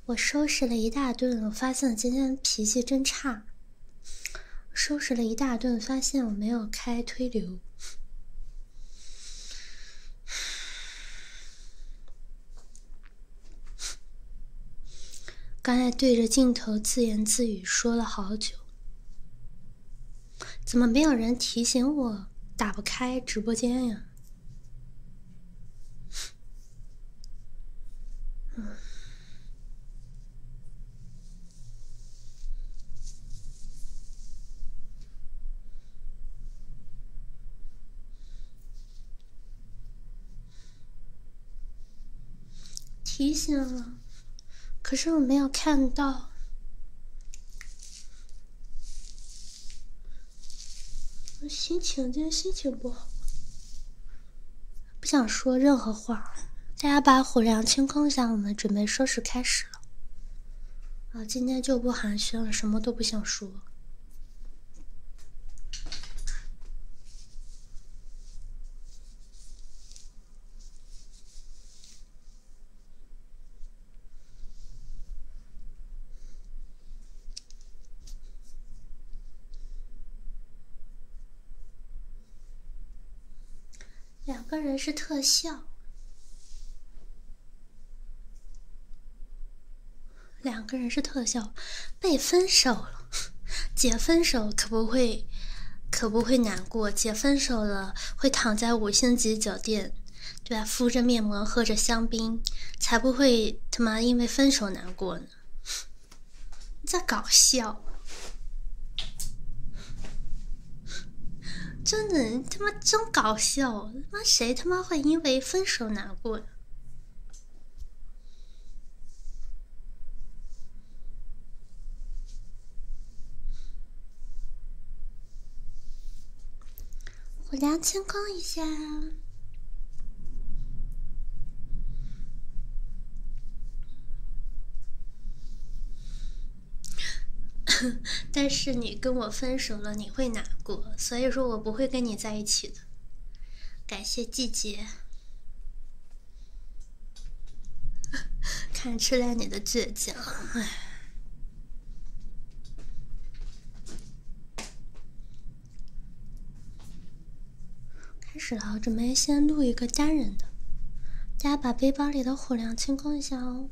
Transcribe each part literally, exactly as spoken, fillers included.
我收拾了一大顿，我发现今天脾气真差。收拾了一大顿，发现我没有开推流。刚才对着镜头自言自语说了好久，怎么没有人提醒我打不开直播间呀？嗯，提醒了，可是我没有看到。我心情今天心情不好，不想说任何话。大家把火量清空一下，我们准备收拾开始了。啊，今天就不寒暄了，什么都不想说。两个人是特效，两个人是特效，被分手了。姐分手可不会，可不会难过。姐分手了，会躺在五星级酒店，对吧？敷着面膜，喝着香槟，才不会他妈因为分手难过呢。你在搞笑？真的，你他妈真搞笑！他妈谁他妈会因为分手难过呢？火量清空一下。但是你跟我分手了，你会难过，所以说我不会跟你在一起的。感谢季节，看出来你的倔强。唉，开始了，准备先录一个单人的，大家把背包里的火量清空一下哦。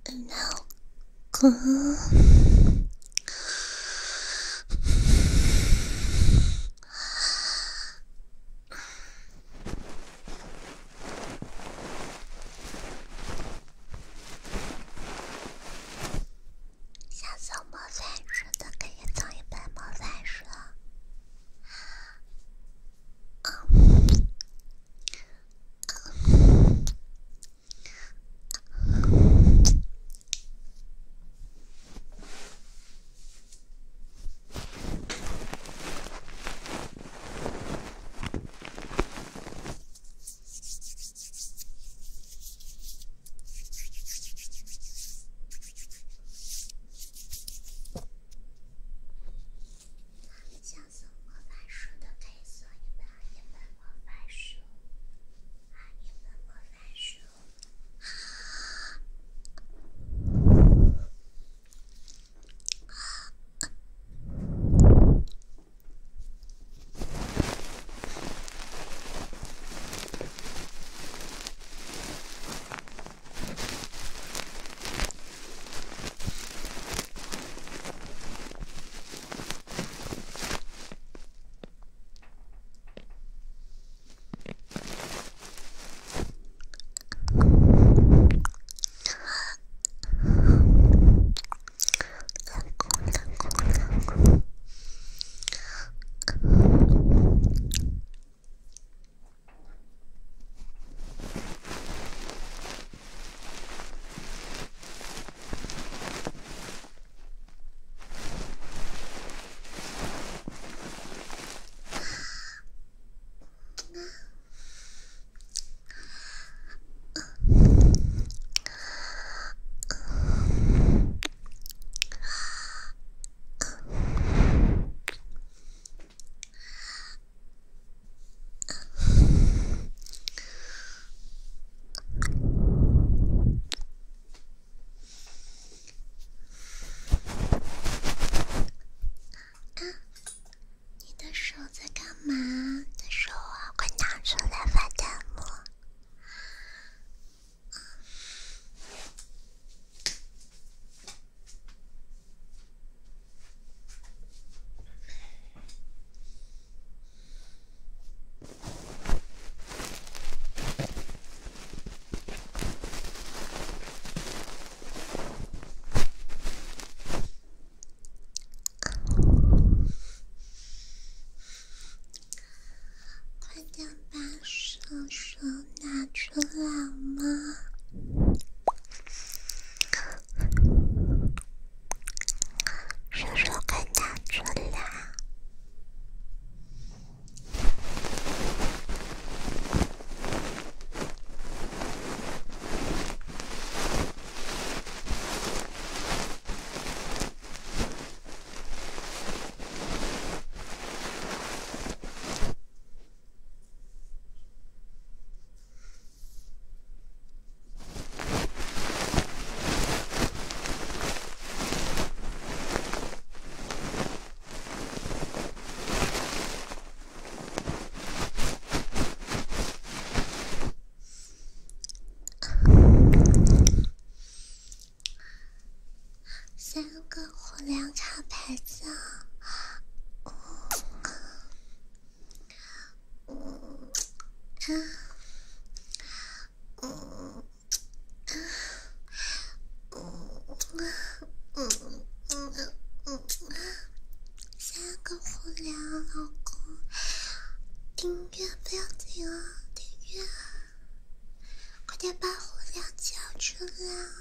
老公。想送魔法书的可以送一本魔法书。想送魔法书的可以送一本一本魔法书，啊，一本魔法书。你的手在干嘛？你的手啊，快拿出来发弹幕。快点把手手拿出来嘛！手手快拿出来！三个火亮卡牌子啊！嗯嗯嗯嗯嗯嗯，三个火亮，老公，订阅不要停啊！订阅，快点把火亮交出来！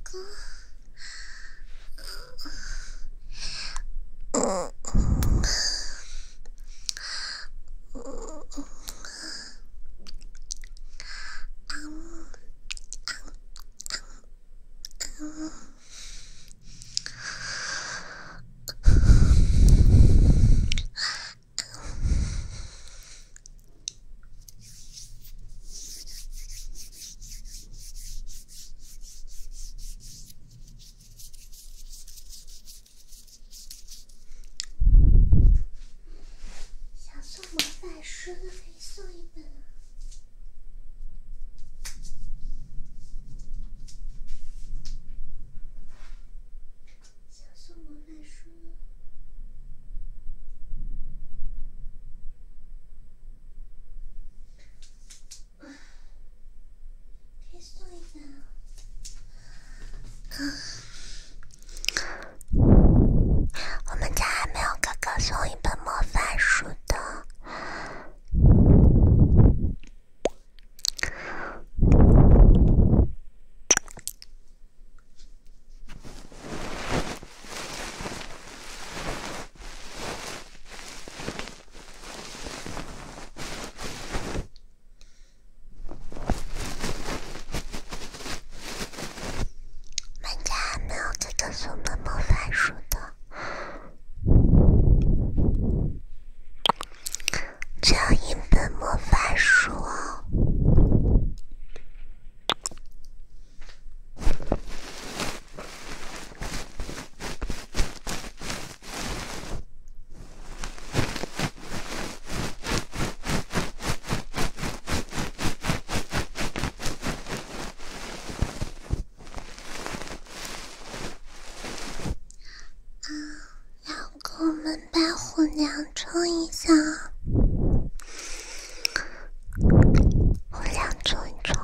哥，嗯。想送魔法书的可以送一本。想送魔法书的。可以送一本啊。我们家还没有哥哥送一本魔法书的。我们家还没有哥哥送本魔法书的。这样一本魔法书哦。啊，要给我们白虎娘冲一下。虎娘冲一冲。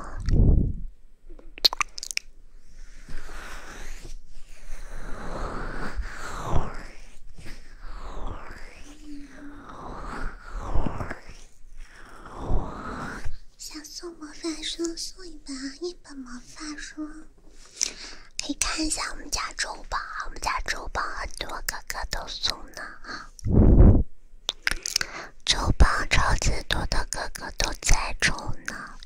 想送魔法书送一本啊，一本魔法书。可以看一下我们家周榜，我们家周榜很多哥哥都送呢啊。周榜超级多的哥哥都在抽呢。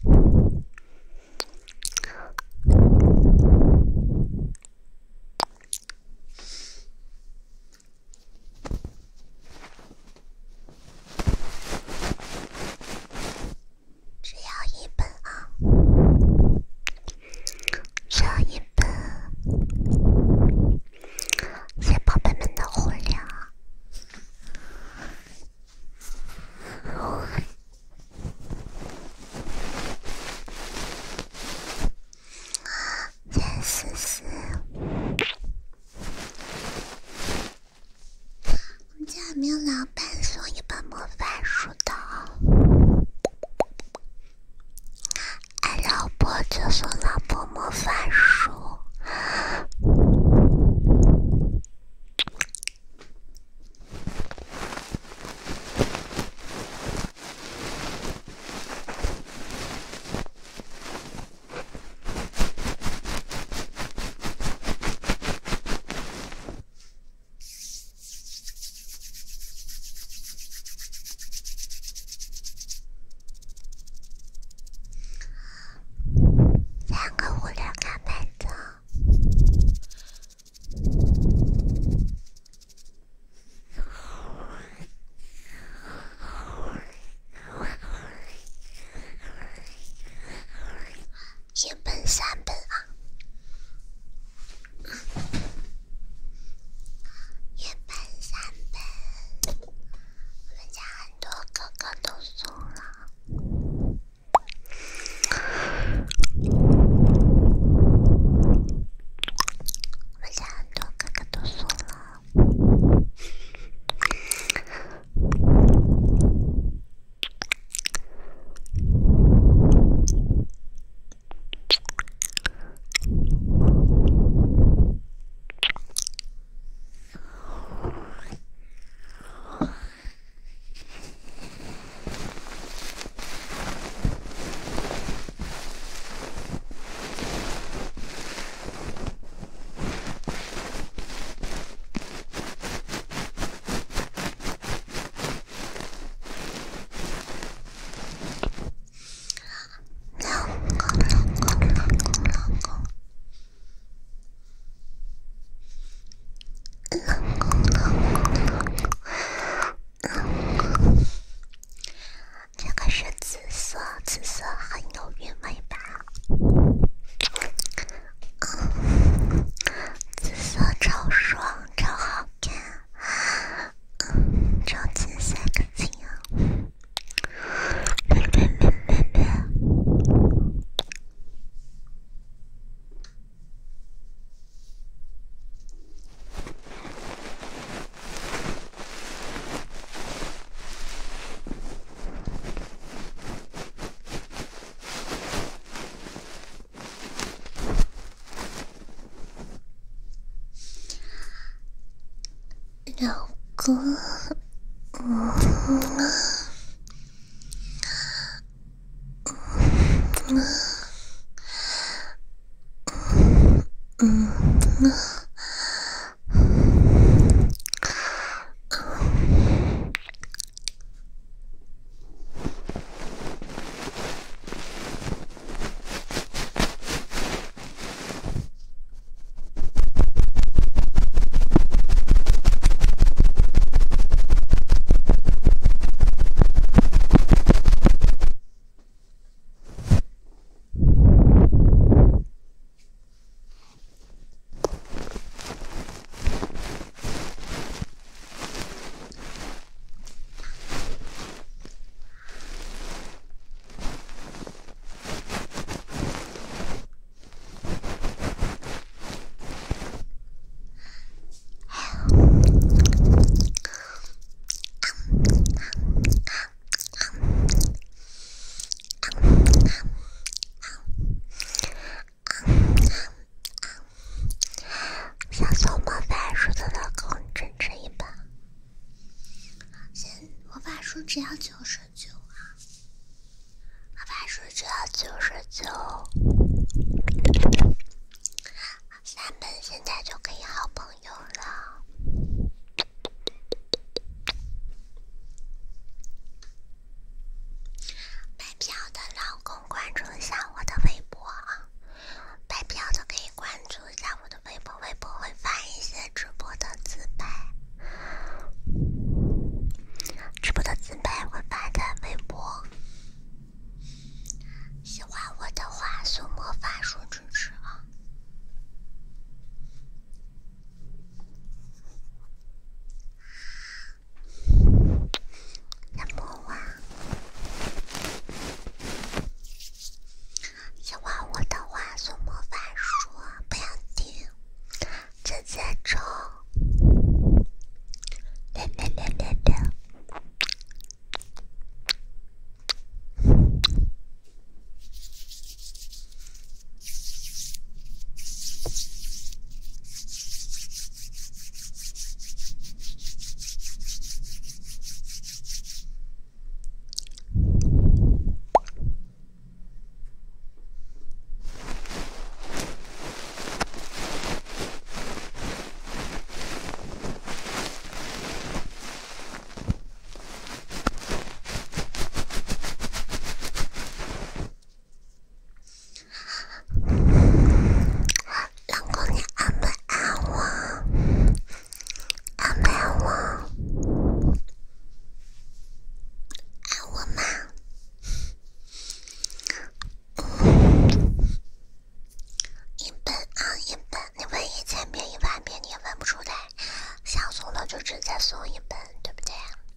只要一本啊，只要一本。谢谢宝贝们的火量啊！谢谢思思。我们家还没有老板送一本魔法书的啊！爱老婆就送老婆魔法书。两个无聊卡牌的。一本三本啊，一本三本，我们家很多哥哥都送了。我们家很多哥哥都送了。 这个是紫色，紫色很有韵味吧？紫色超爽，超好看，超级三个字啊！略略略略略。老公，嗯嗯嗯。想送魔法书的老公支持一把。现魔法书只要九十九啊！魔法书只要九十九，三本现在就可以好朋友了。买票的老公关注一下我的微博啊！买票的可以关注一下我的微博，微博会发一些直播的自拍，直播的自拍会发在微博。喜欢我的话，送魔法书支持啊！什么哇？喜欢我的话，送魔法书，不要停，直接抽！略略略略略。老公，你爱不爱我？爱不爱我？爱我吗？一本啊，一本。你问一千遍一万遍，你也问不出来。想送的就直接送一本，对不对？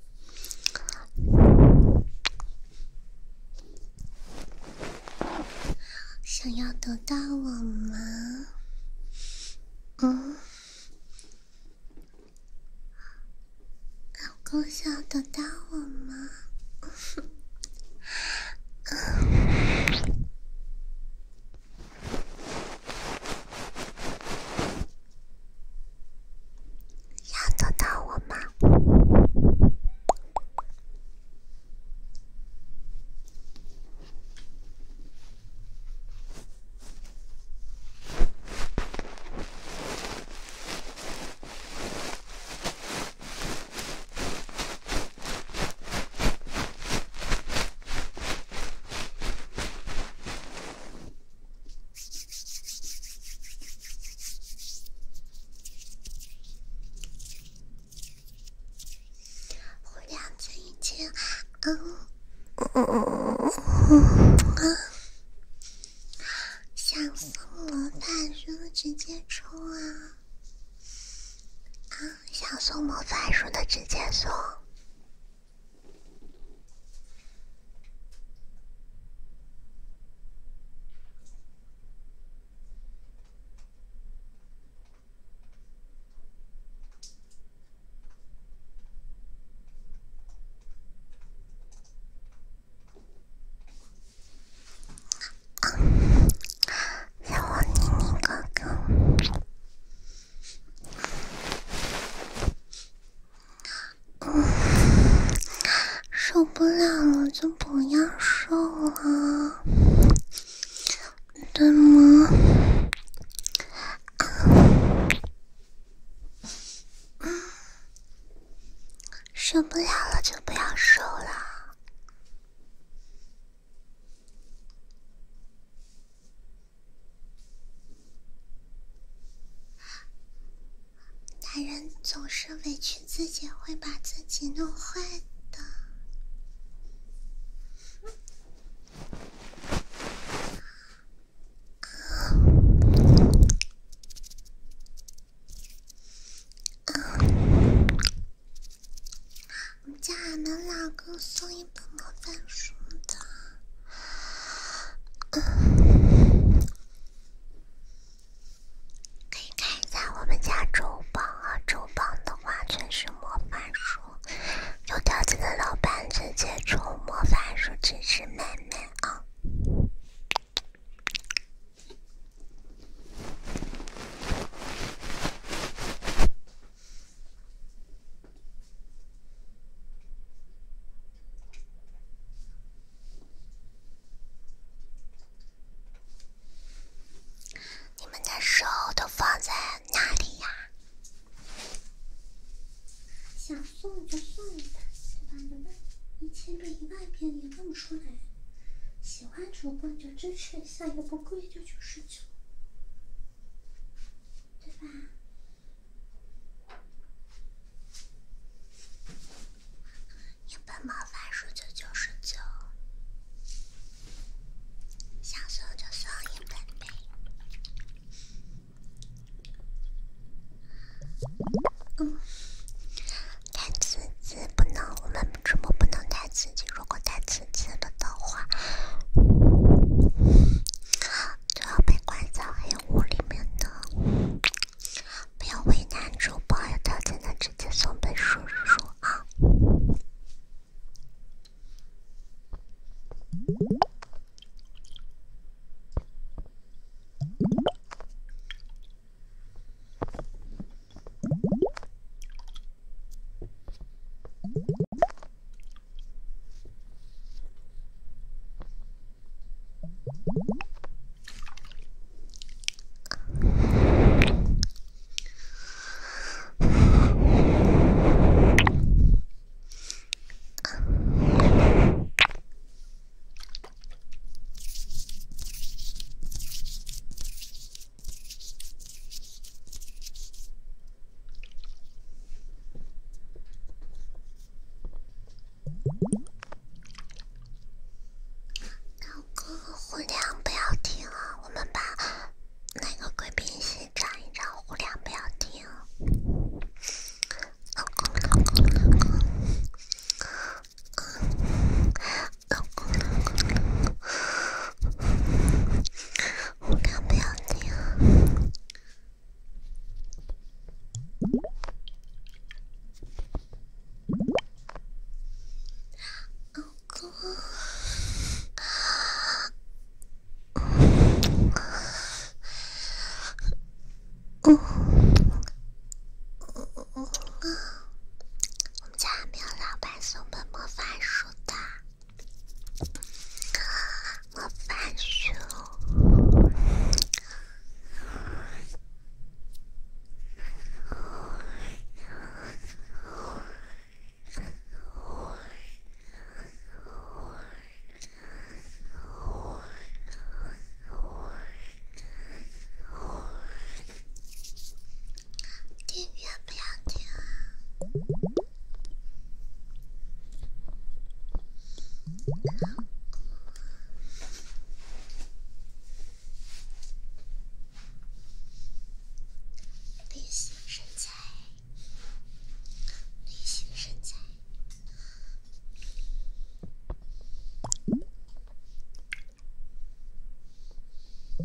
想要得到我吗？嗯，老公想要得到我吗？想得到我吗？ 直接抽啊！啊，想送魔法书的直接送。让我妮妮哥哥。受不了了就不要受了，对吗？受不了了就不要受了。男人总是委屈自己，会把自己弄坏的。我们家俺们老公送一本魔法书的。可以看一下我们家周榜啊，周榜的话全是魔法书，有条子的老板直接抽魔法书支持妹妹啊！你们的手都放在哪里呀？想送就送一本，对吧？你问一千遍一万遍也问不出来。喜欢主播就支持一下，也不贵，就九十九，对吧？一本魔法书就九十九，想送就送一本呗。嗯，太刺激不能，我们直播不能太刺激。如果太刺激了的话，就要被关在黑屋里面的。不要为难主播，有条件的直接送本书书啊！老公，呼凉不要停啊！我们把那个贵宾席涨一涨，呼凉不要停。老公，老公，老公，老公，老公，呼凉不要停。老公。嗯，我们家还没有老板送本魔法书的。魔法书，电源不要停啊！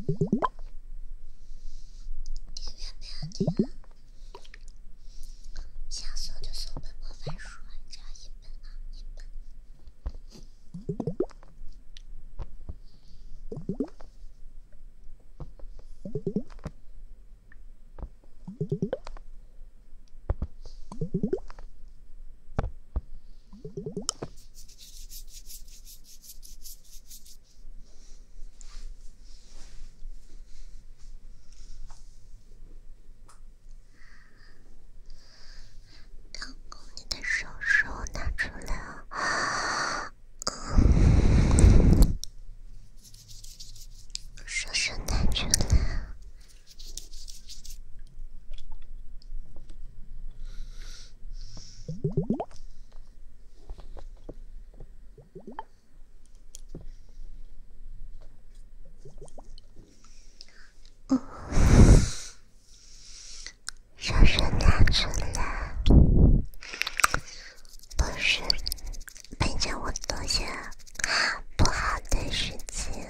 订阅没有订阅？想送就送本魔法书，只要一本啊，一本。老公，你的手手拿出来啊！手手拿出来。手手拿出来，不是陪着我做些不好的事情。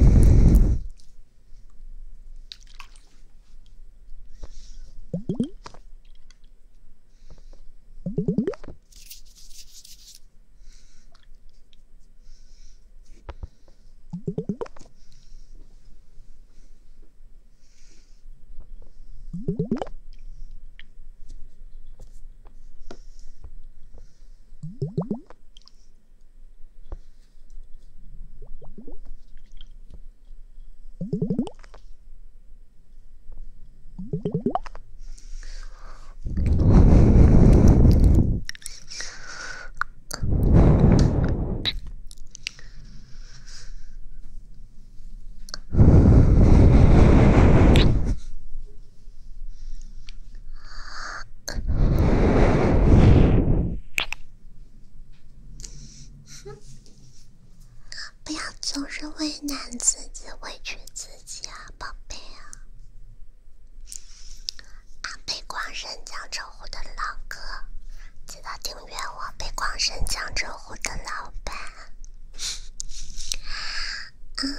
不要总是为难自己、委屈自己啊，宝贝啊！啊，被光神江浙沪的老哥，记得订阅我，被光神江浙沪的老板。嗯。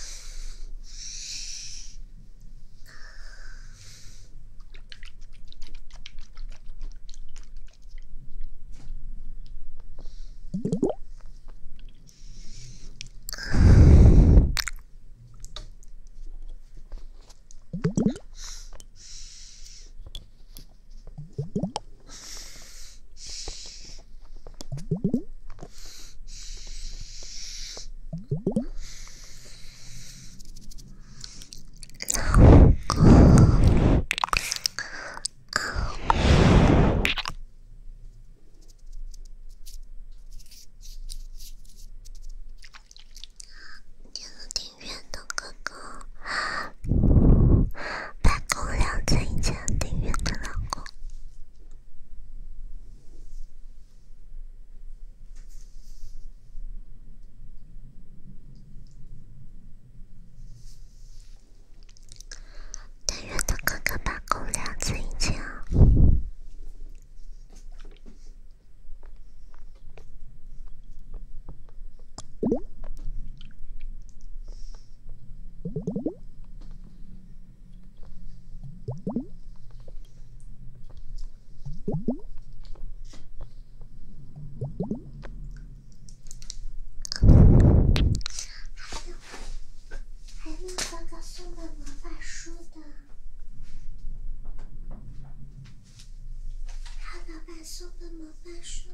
点了订阅的哥哥，把狗粮在以前订阅的老公。订阅的哥哥把狗粮在以前。还有哥哥送的魔法书的，还有老板送的魔法书。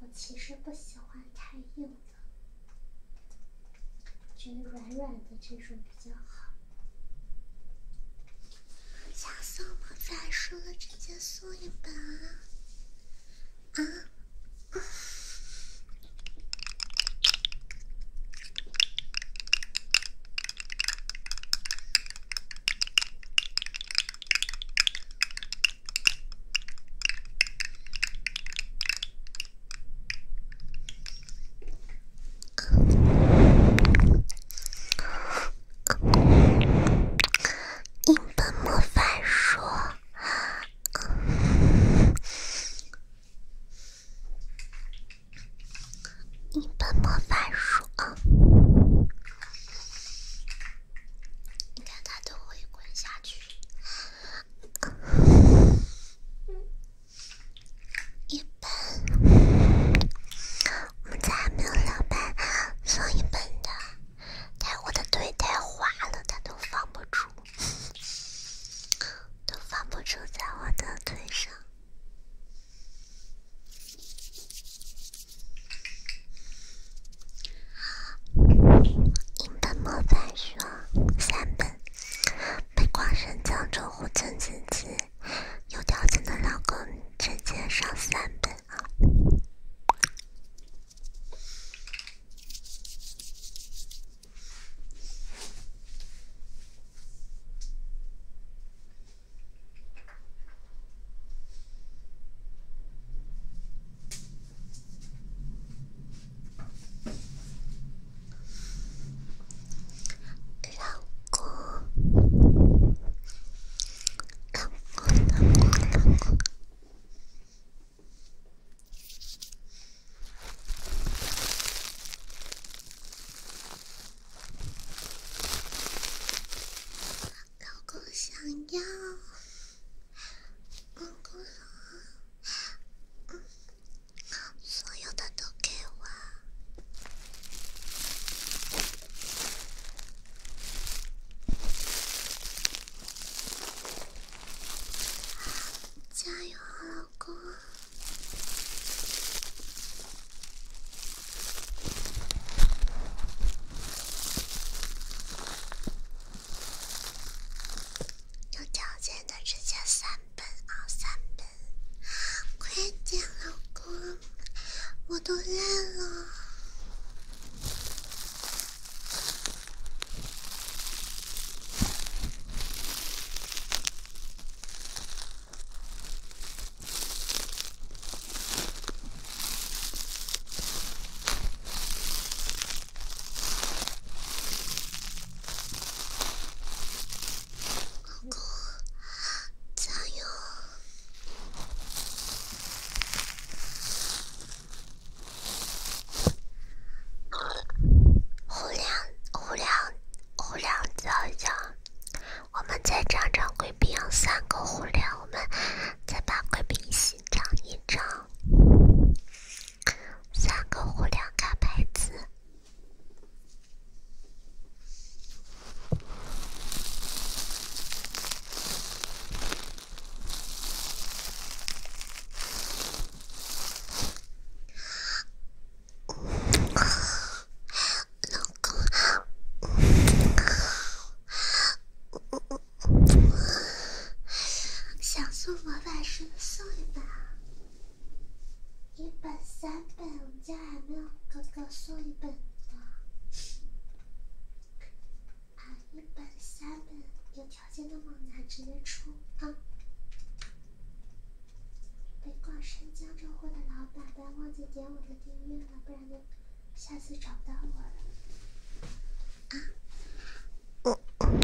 其实不喜欢太硬的，觉得软软的这种比较好。想送魔法书的直接送一本啊！啊一本魔法书，一本魔法书啊！你看它都会滚下去。一本，我们家还没有两百，送一本的。但我的腿太滑了，它都放不住，都放不住在我的腿上。一本魔法书，三本被光神讲中护正自己，有条件的老公直接上三本啊！老公，老公，老公，老公。老公想要，老公想，所有的都给我。加油啊，老公！有条件的直接三本啊，三本！快点，老公，我都累了。老公，加油！胡亮，胡亮，胡亮叫一叫，我们再涨涨贵宾养三个胡亮，我们再把贵宾一起涨一涨，三个胡亮卡牌子。老公，想送魔法书送一本啊，一本三本，我们家还没有哥哥送一本呢。啊，一本三本，有条件的猛男直接出啊！被挂神江浙沪的老板，不要忘记点我的订阅了，不然就下次找不到我了。啊，我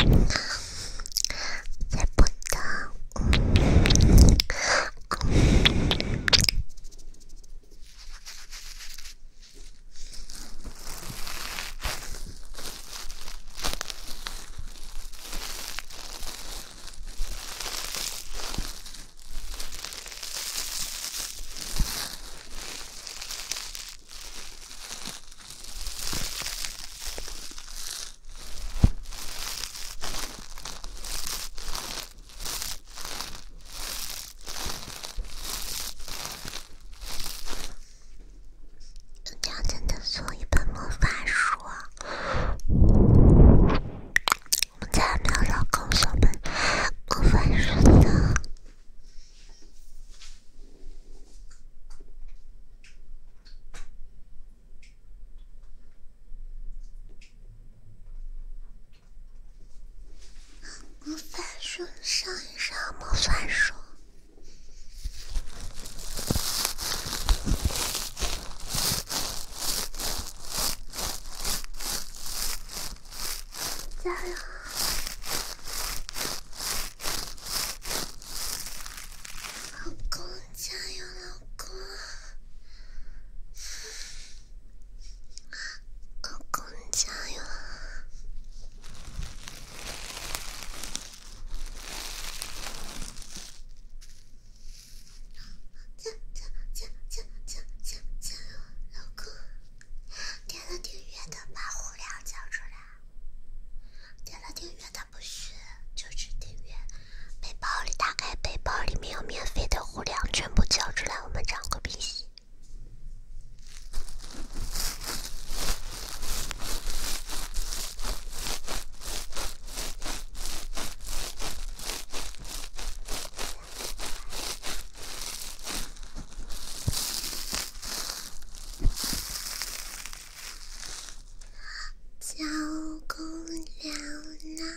才不当。 了！老公，加油，老公！老公，加油！加加加加加加加油，老公！点了订阅的把户量交出来，点了订阅的不许，就是订阅。背包里打开，背包里面有免费的户量，全部交出来，我们涨个比心。交公粮啦！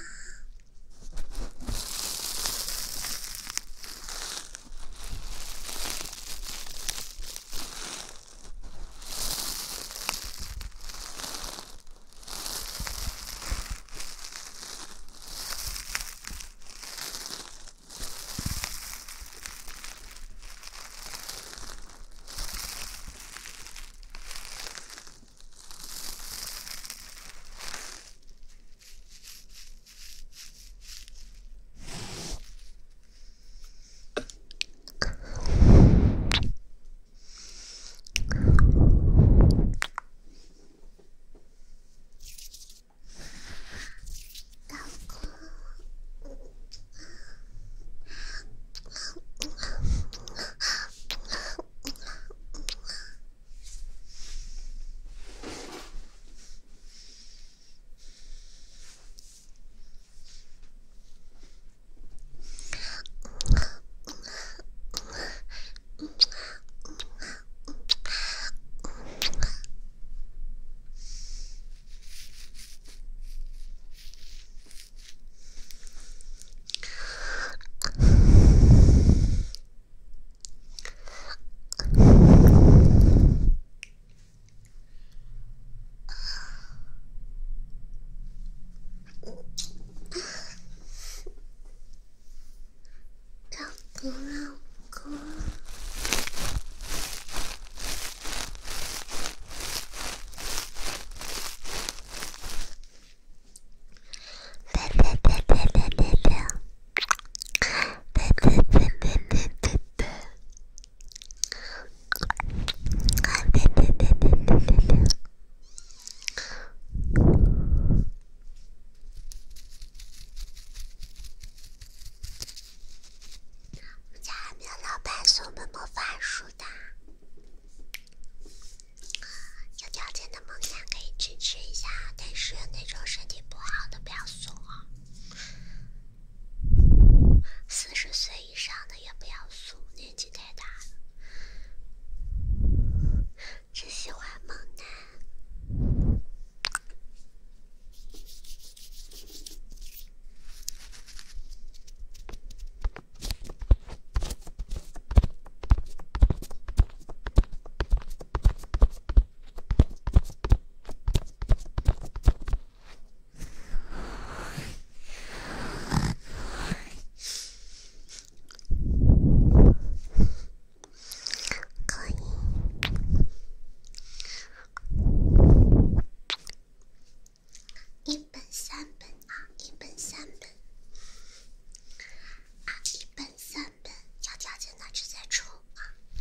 老公，老公。别别别别别别别！别别别别别别别！啊！别别别别别别别！我家还没有老板送我们魔法书的，有条件的梦想可以支持一下，但是那种身体不好的不要送啊。四十岁以上的也不要送，年纪太大了。只喜欢猛男。可以。一本三本啊，一本三本啊，一本三本，有条件拿去再抽啊。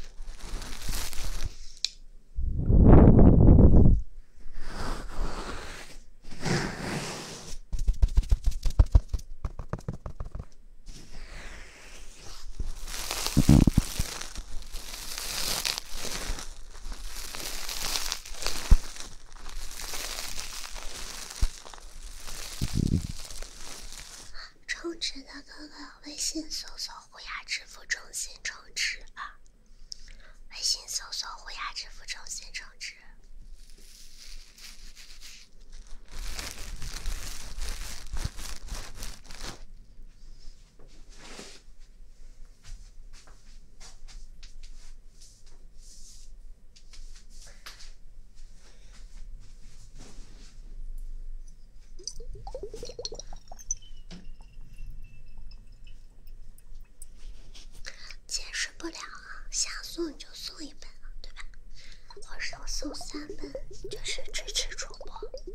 充值的哥哥，微信搜索“虎牙支付中心”充值啊！微信搜索“虎牙支付中心”充值。 送三本，就是支持主播。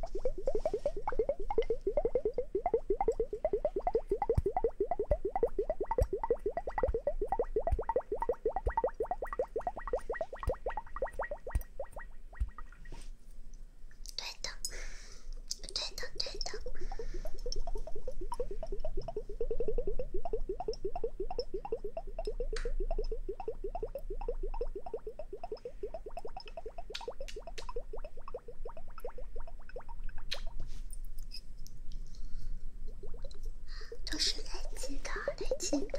对的，对的，对的。都是累积的，累积的。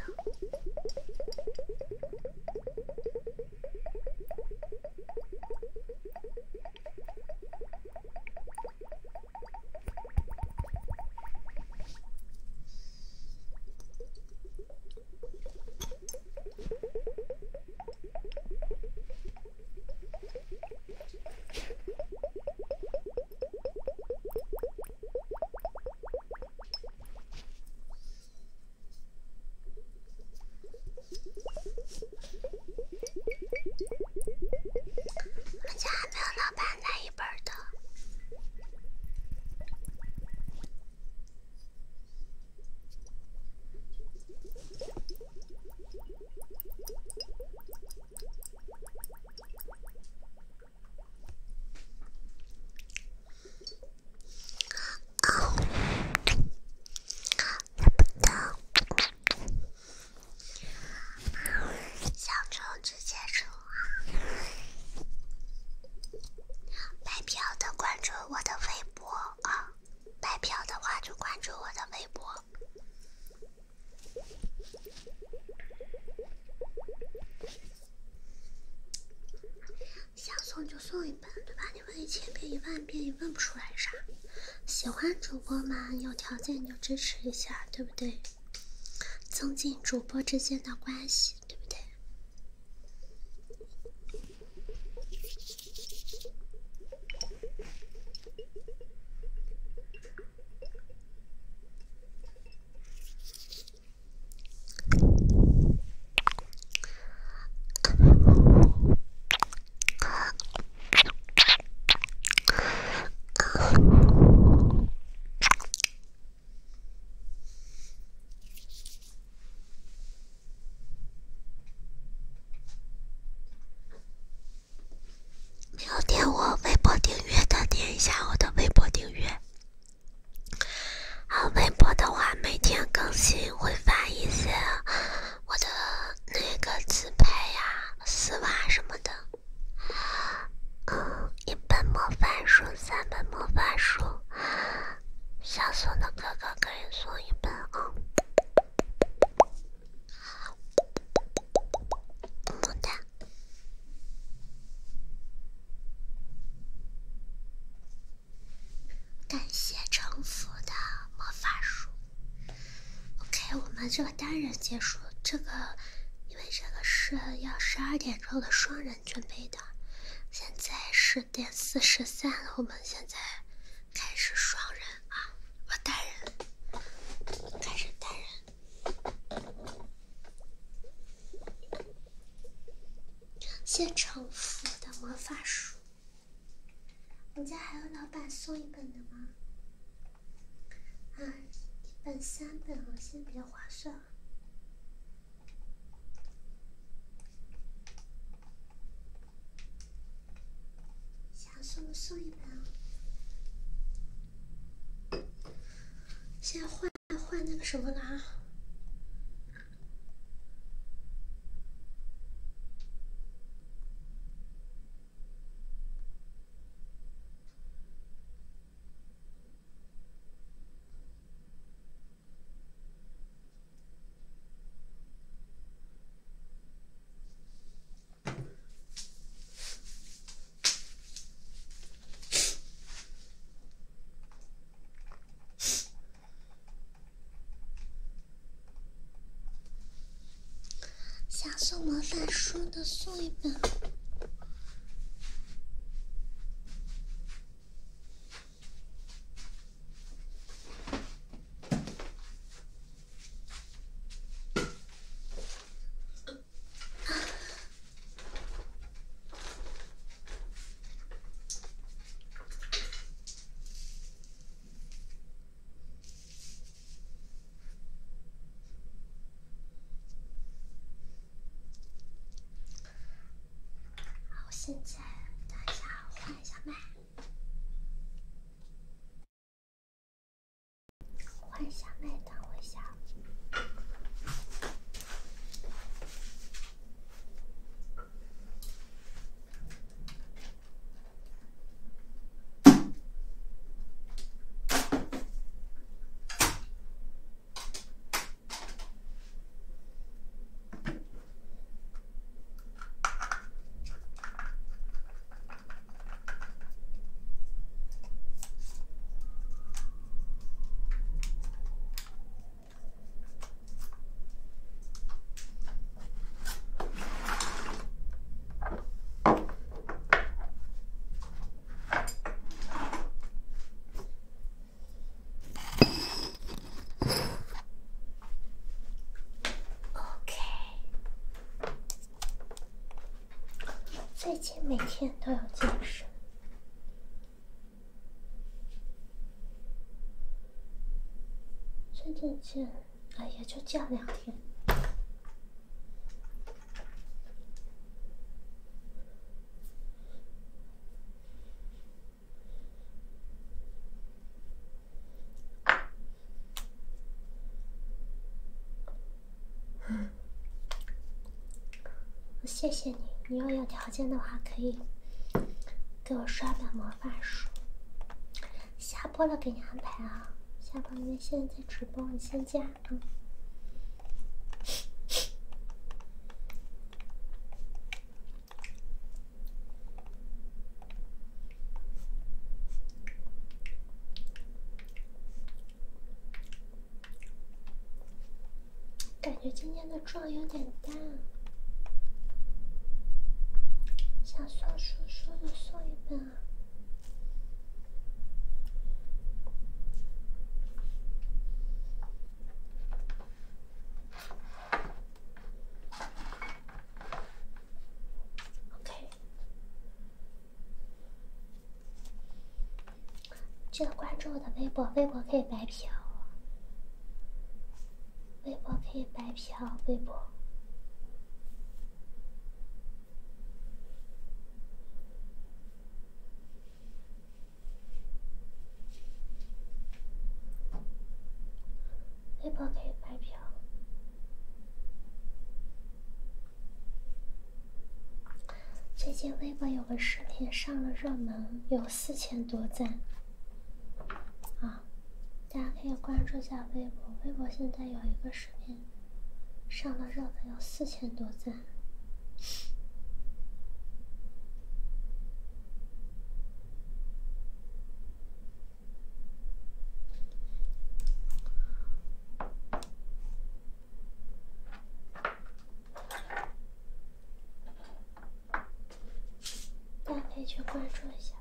我们家还没有老板来一本的。想抽直接抽啊！白嫖的关注我的微博啊，白嫖的话就关注我的微博。想送就送一本，对吧？你问一千遍一万遍也问不出来啥。喜欢主播嘛，有条件就支持一下，对不对？增进主播之间的关系，对不对？没有点我微博订阅的，点一下我的微博订阅。啊，微博的话每天更新，会发一些我的那个自拍呀、丝袜什么的。嗯，一本魔法书，三本魔法书，想送的哥哥可以送一本啊。么哒。感谢城府的魔法书。OK， 我们这个单人结束，这个因为这个是要十二点之后的双人准备的，现在十点四十三了，我们现在开始双人啊，我单人，开始单人。谢城府的魔法书。我家还有老板送一本的吗？啊，一本三本哦，先别划算了。想送就送一本啊。现在换换那个什么了啊？想送魔法书的送一本。 现在等一下换一下麦，换一下麦，等我一下。最近每天都有健身，最近健，哎呀，就健两天。谢谢你，你要有条件的话，可以给我刷本魔法书。下播了给你安排啊，下播因为现在在直播，你先加啊。嗯感觉今天的妆有点淡，想送叔叔就送一本啊。OK， 记得关注我的微博，微博可以白嫖，微博可以白嫖，微博。微博可以白嫖。最近微博有个视频上了热门，有四千多赞啊！大家可以关注一下微博，微博现在有一个视频上了热门，有四千多赞。大家可以去关注一下。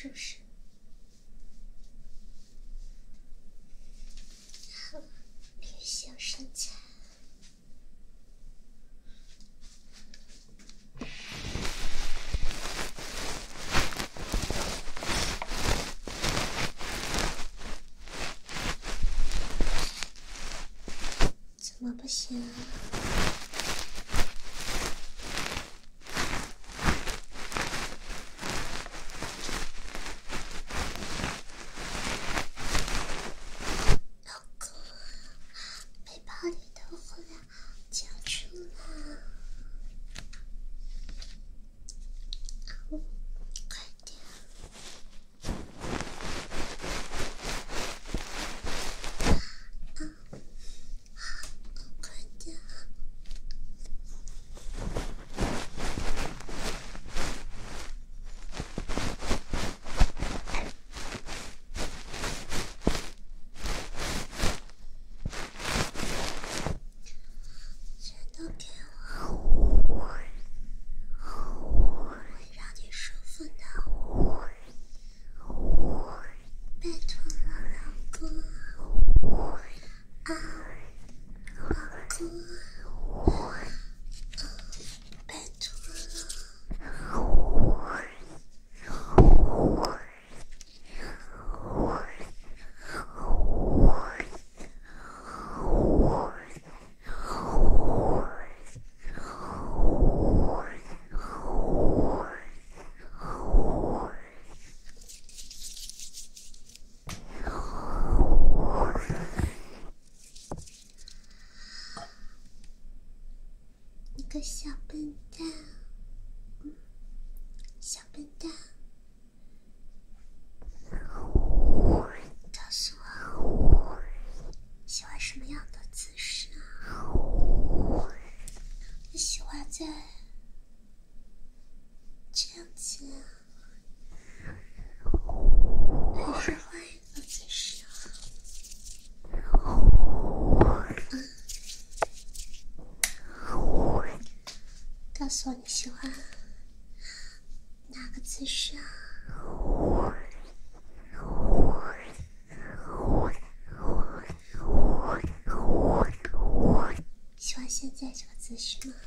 是不是？女性身材。怎么不行啊？老公，背包里的火量交出来，快点！快点！全都给我，会让你舒服的。拜托了，老公啊，老公，拜托了。你个小笨蛋，嗯，小笨蛋，告诉我，喜欢什么样的姿势啊？你喜欢在这样子啊，还是换一个姿势啊？告诉我你喜欢哪个姿势啊？喜欢现在这个姿势吗？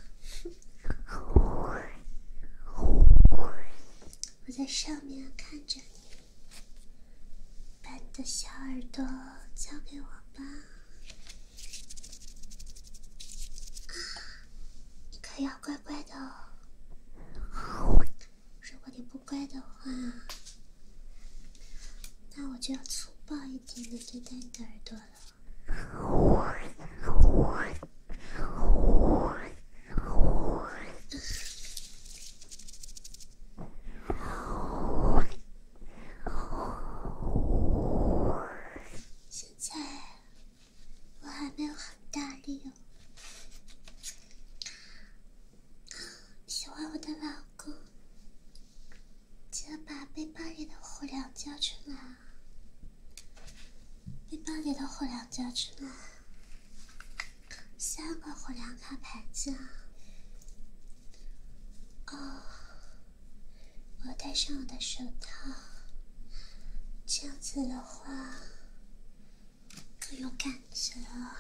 我在上面看着你，把你的小耳朵交给我吧。你可要乖乖的哦。如果你不乖的话，那我就要粗暴一点的对待你的耳朵了。现在我还没有很大力哦。喜欢我的老公，记得把背包里的火粮交出来。背包里的火粮交出来，三个火粮卡牌子啊！哦，我要戴上我的手套，这样子的话更有感觉了。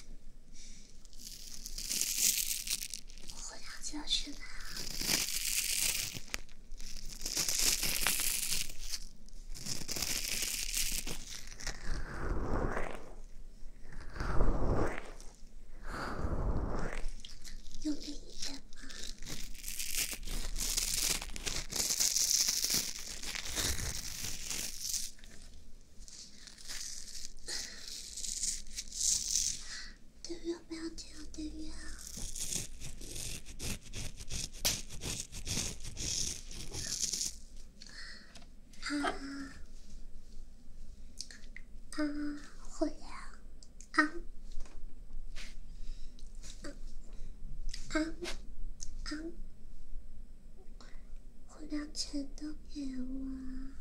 火粮交出来啊！用力一点嘛！订阅不要停，订阅啊！啊啊！火粮啊！啊啊！火粮全都给我！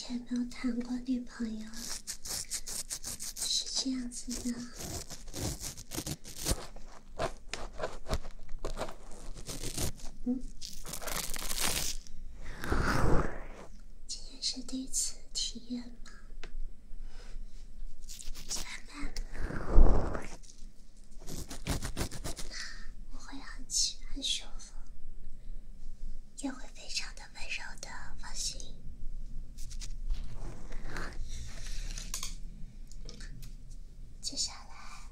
前没有谈过女朋友，是这样子的。嗯，今天是第一次体验吗？怎么办？我会很很舒服，也会非常的温柔的，放心。接下来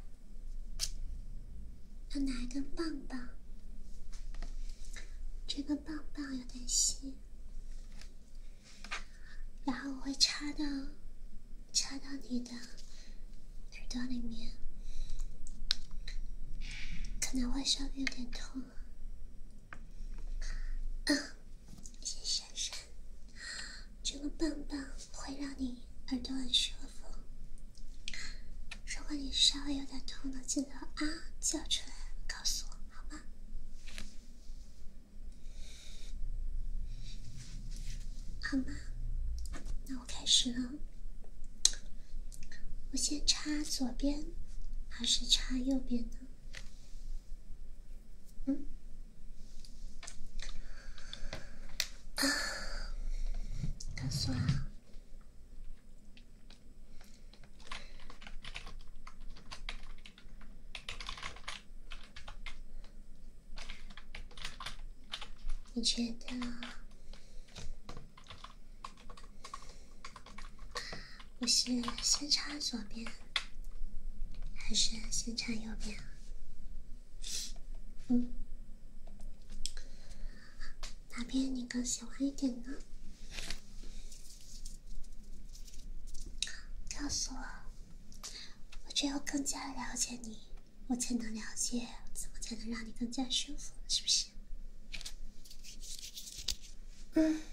要拿一根棒棒，这根棒棒有点细，然后我会插到插到你的耳朵里面，可能会稍微有点痛。啊，先闪闪，这个棒棒会让你耳朵很舒服。如果你稍微有点痛了，记得啊叫出来告诉我，好吗？好吗？那我开始了。我先插左边还是插右边呢？嗯？啊，告诉我啊。你觉得我是先插左边还是先插右边？嗯，哪边你更喜欢一点呢？告诉我，我只有更加了解你，我才能了解怎么才能让你更加舒服，是不是？嗯。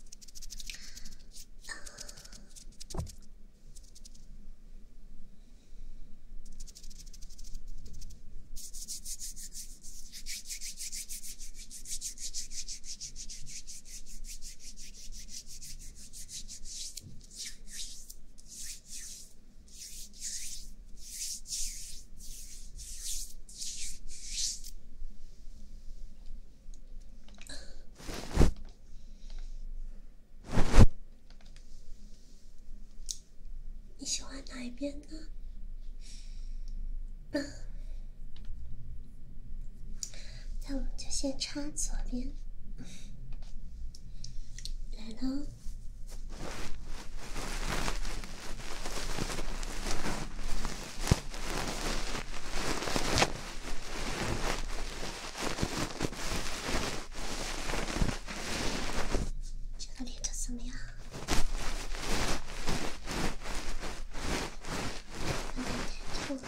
你喜欢哪一边呢？嗯，那我们就先插左边。来了。这个力度怎么样？有点太痛了。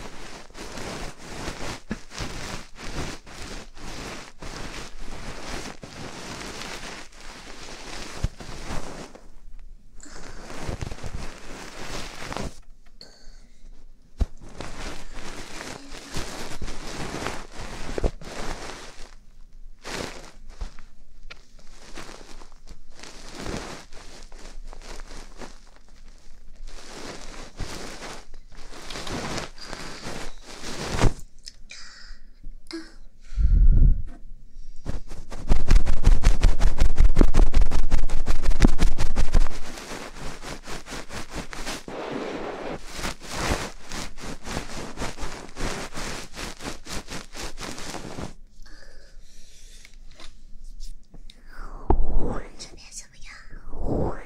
这边怎么样？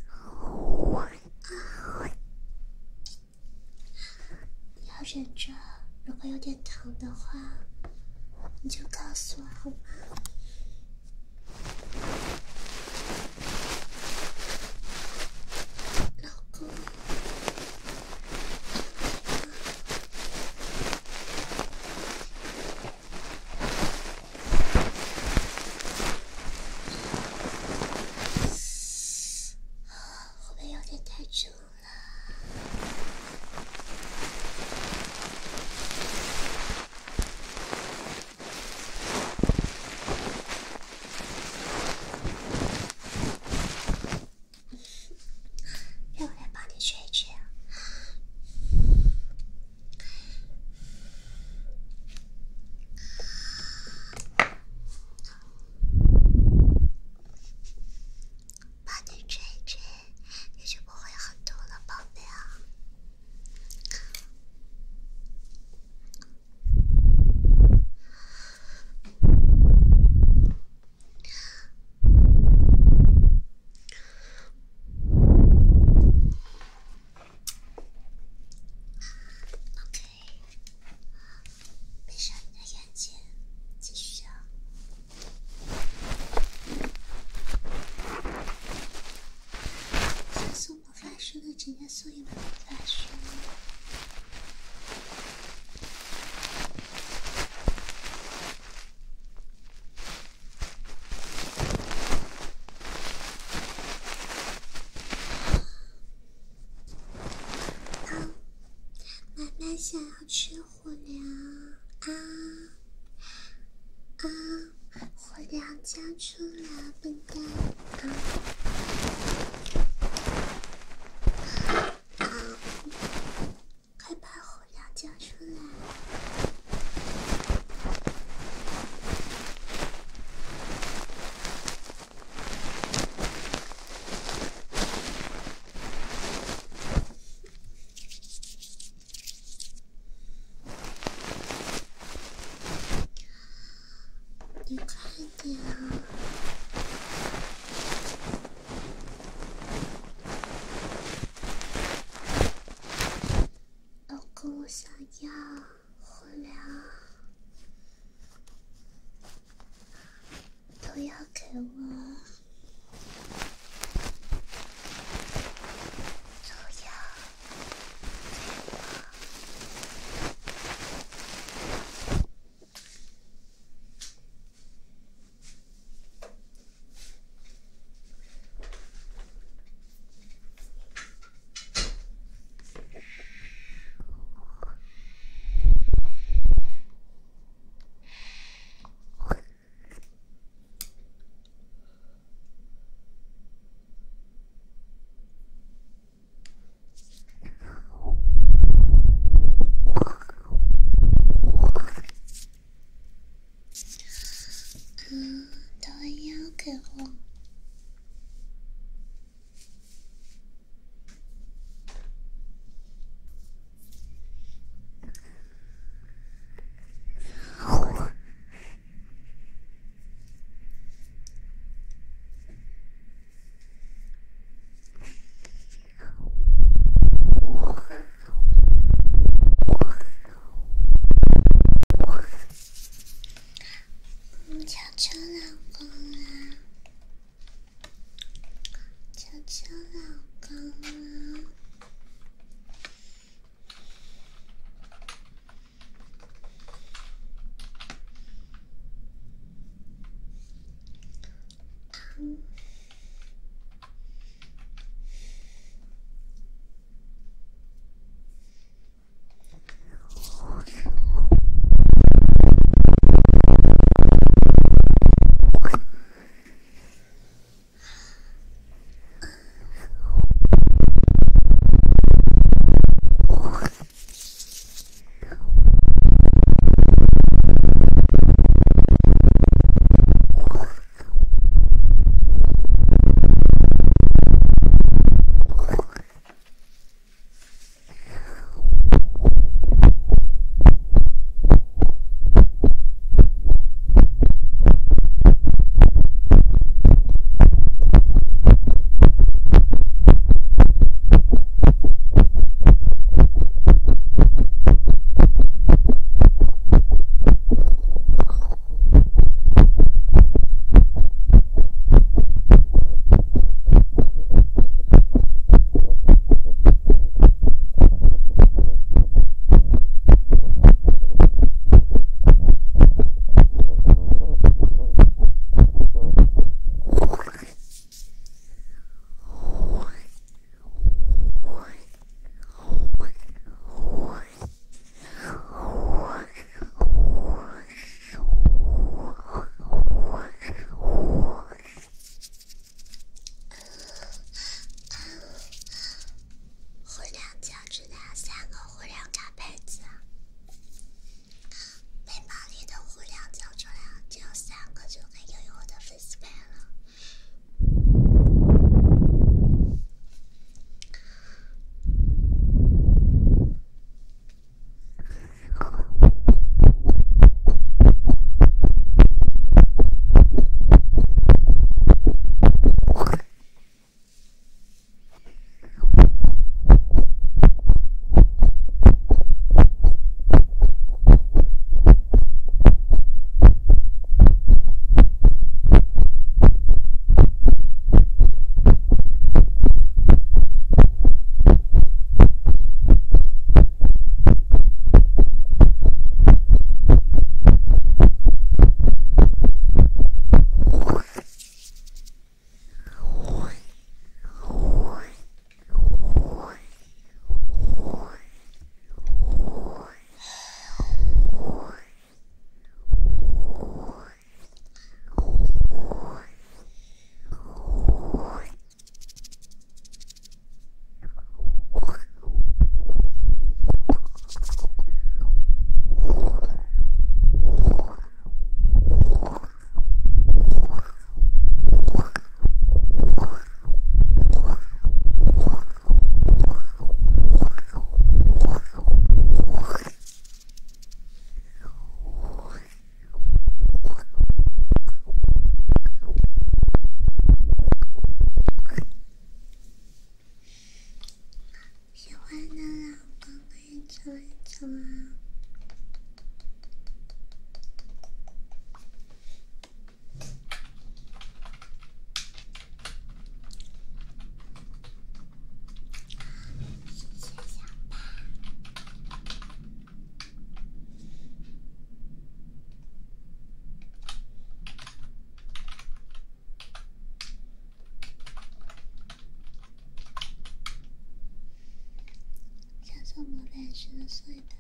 要忍着，如果有点疼的话，你就告诉我好吗？老公。会不会有点太重了？ 吃火粮啊啊！火粮交出来，笨蛋啊！啊！快把火粮交出来！你快点啊！老公，我想要火粮，都要给我，都要给我。嗯，都要给我。嗯，求求老公啦！求求老公啦！嗯。 十岁的。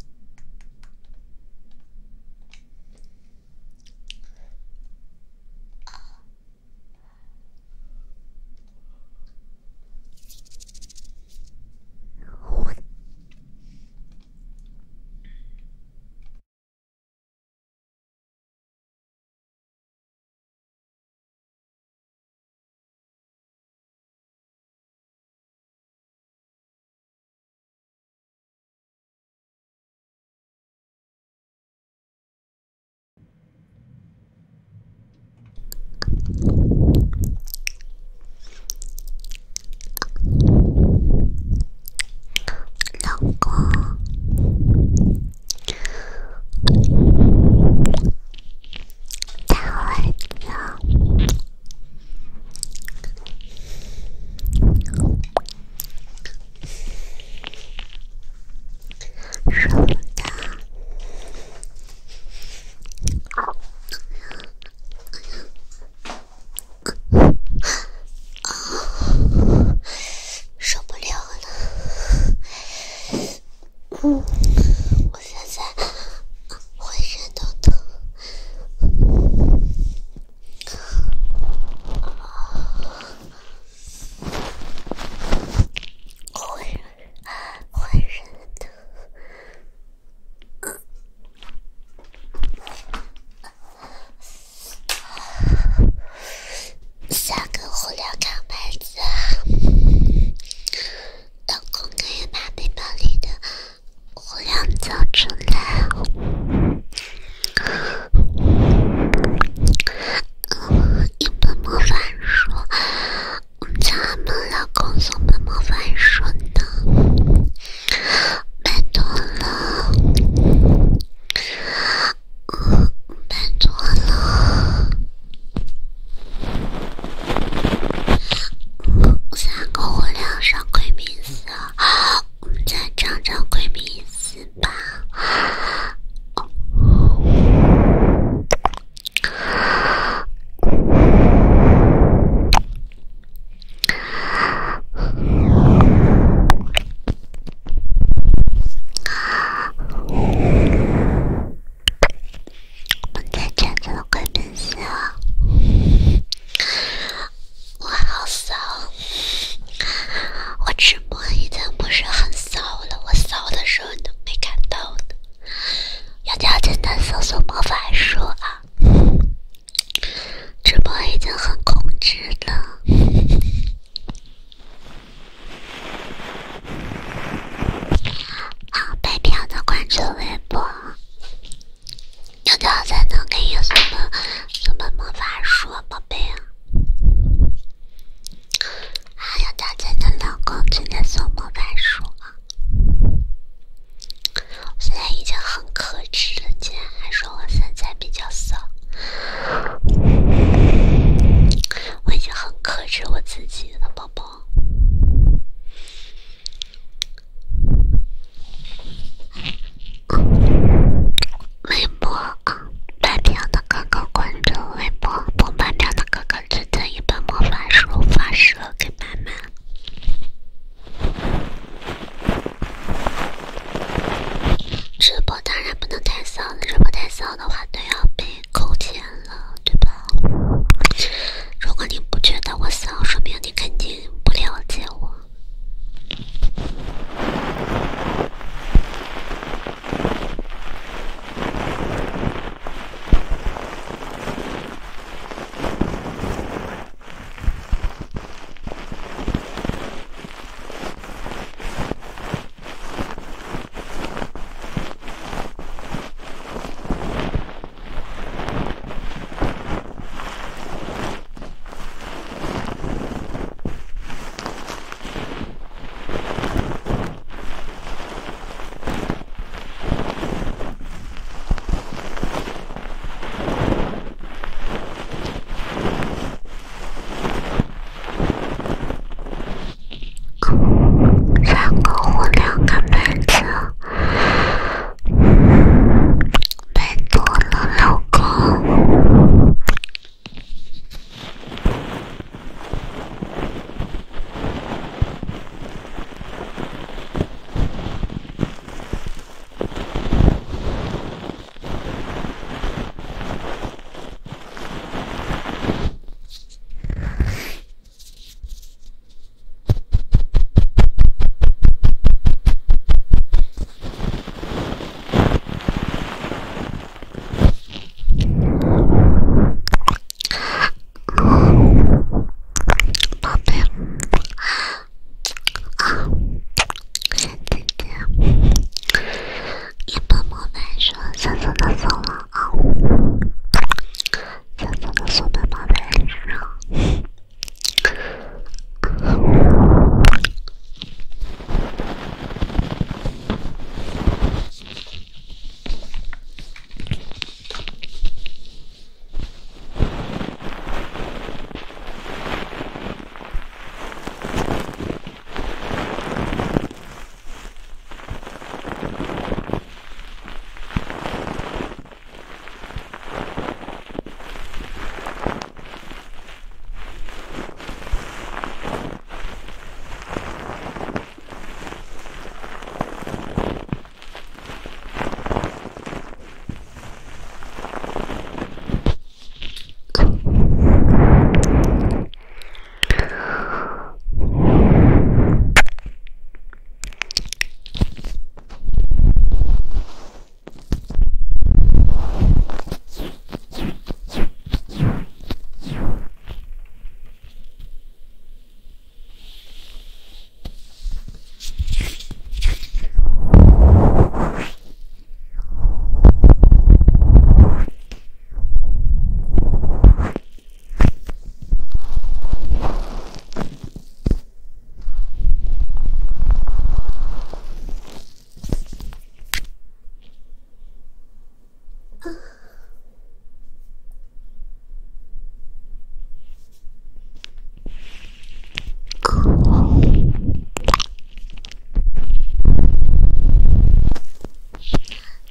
老公，大儿子，说不到。受不了了，嗯，我现在浑身都疼，浑浑身疼。下个互联卡牌子，老公可以把背包里的互联交出来。一本魔法书，我们叫他们老公送本魔法书呢，拜托了，拜托了。三个互联上闺蜜丝，我们再涨涨闺蜜丝吧。我们再涨涨闺蜜丝啊！我好骚，我直播已经不是很骚了，我骚的时候你都没看到的。有条件的搜索魔法书啊！直播已经很控制了。好，白嫖的关注微博。有条件能给你送本送本魔法书，宝贝啊！还有条件的老公直接送魔法书啊！我现在已经很克制了，竟然还说我现在比较骚。我已经很克制我自己了，宝宝。微博啊，白嫖的哥哥关注微博，不白嫖的哥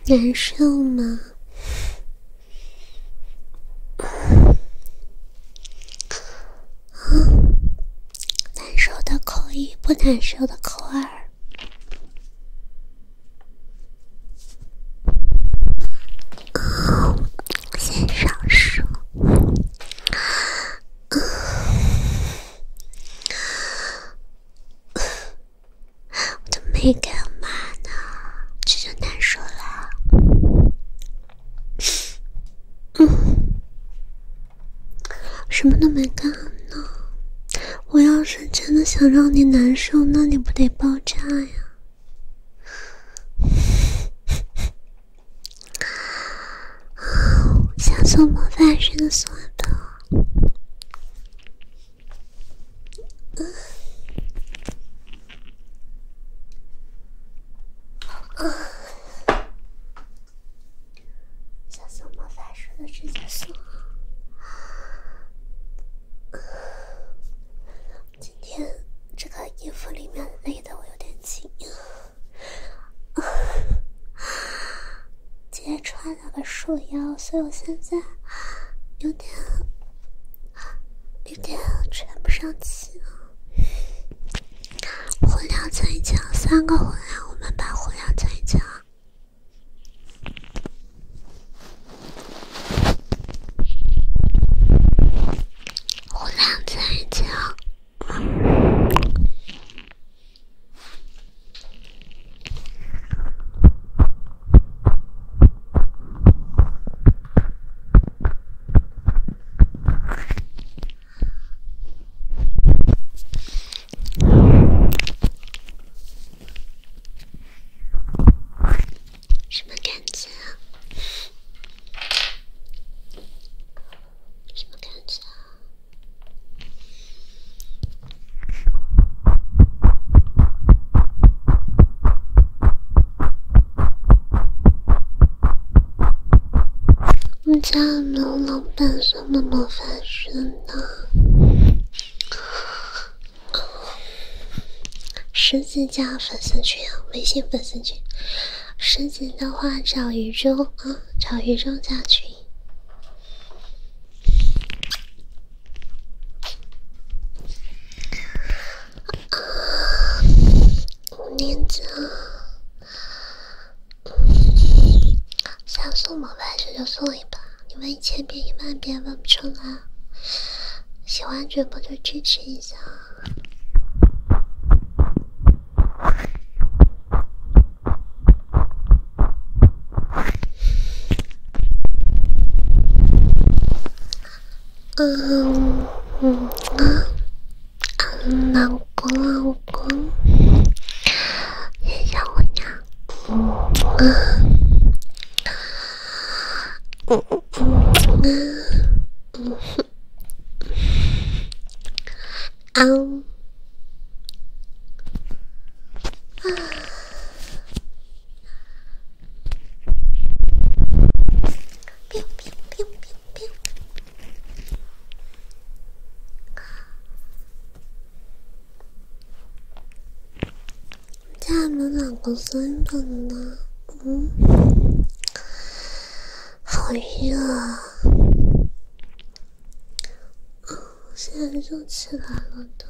难受吗？难受的扣一，不难受的扣二。哦，先少数。我都没干嘛呢，这就难受了。嗯，什么都没干呢。我要是真的想让你难受，那你不得爆炸呀？想送魔法师的送吧。嗯想送魔法师的直接送。今天这个衣服里面勒得我有点紧，今天穿了个束腰，所以我现在有点有点喘不上气了。火疗在一起，三个火疗，我们把火疗在一起。火疗在一起。什么感觉啊？什么感觉啊？我们家有没有老板送的魔法师呢？十级加粉丝群，微信粉丝群。十级的话找宇宙啊，找宇宙加群。五年级啊，想送魔法师就送一把，你问一千遍一万遍问不出来。喜欢主播就支持一下。嗯嗯啊，嗯，老公老公，也想我呀。嗯啊，嗯嗯嗯嗯啊啊。biu biu biu biu biu。家有没有老公送的呢？嗯，好热啊！哦，现在就起来了的。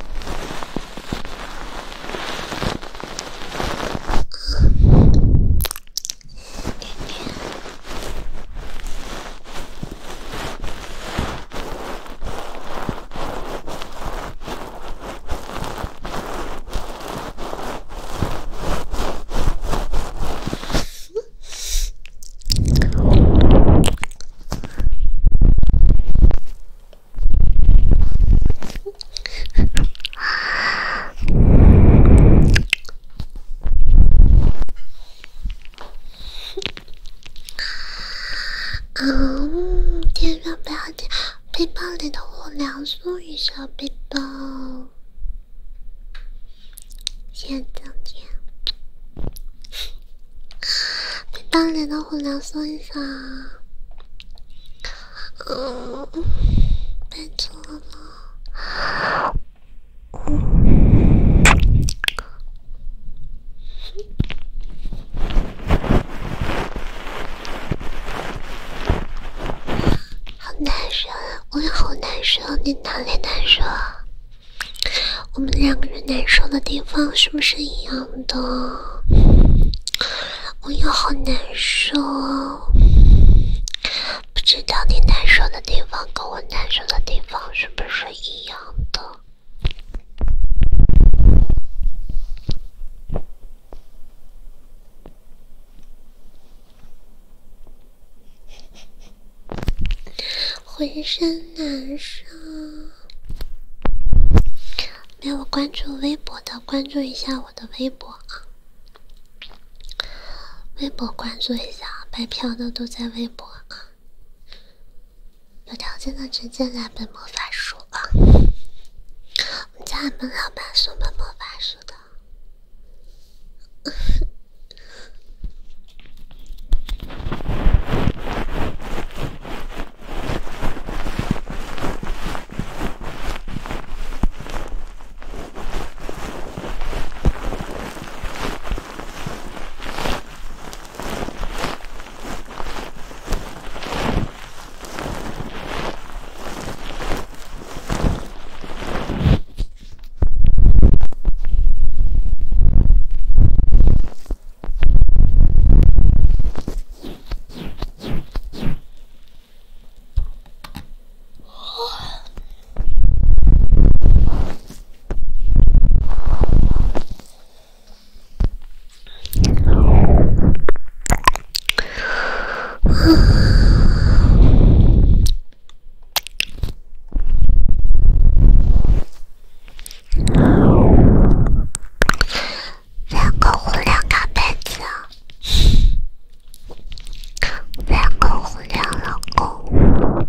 嗯，天上不要紧，背包里的火疗送一下背包。谢谢张姐，背包里的火疗送一下。嗯，拜托了。 受，我也好难受，你哪里难受啊？我们两个人难受的地方是不是一样的？我也好难受，不知道你难受的地方跟我难受的地方是不是一样的？浑身难受。没有关注微博的，关注一下我的微博啊！微博关注一下，白嫖的都在微博啊！有条件的直接来本魔法书啊！我们家俺们老板送本魔法书的。两个互两卡牌子，两个互两老公。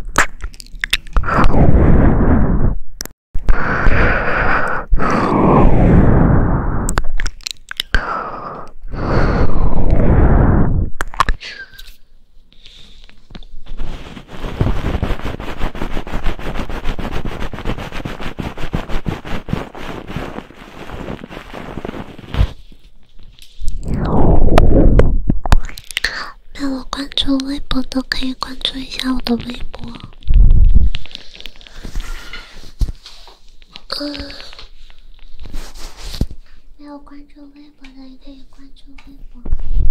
没有关注微博的可以关注一下我的微博。嗯，没有关注微博的也可以关注微博。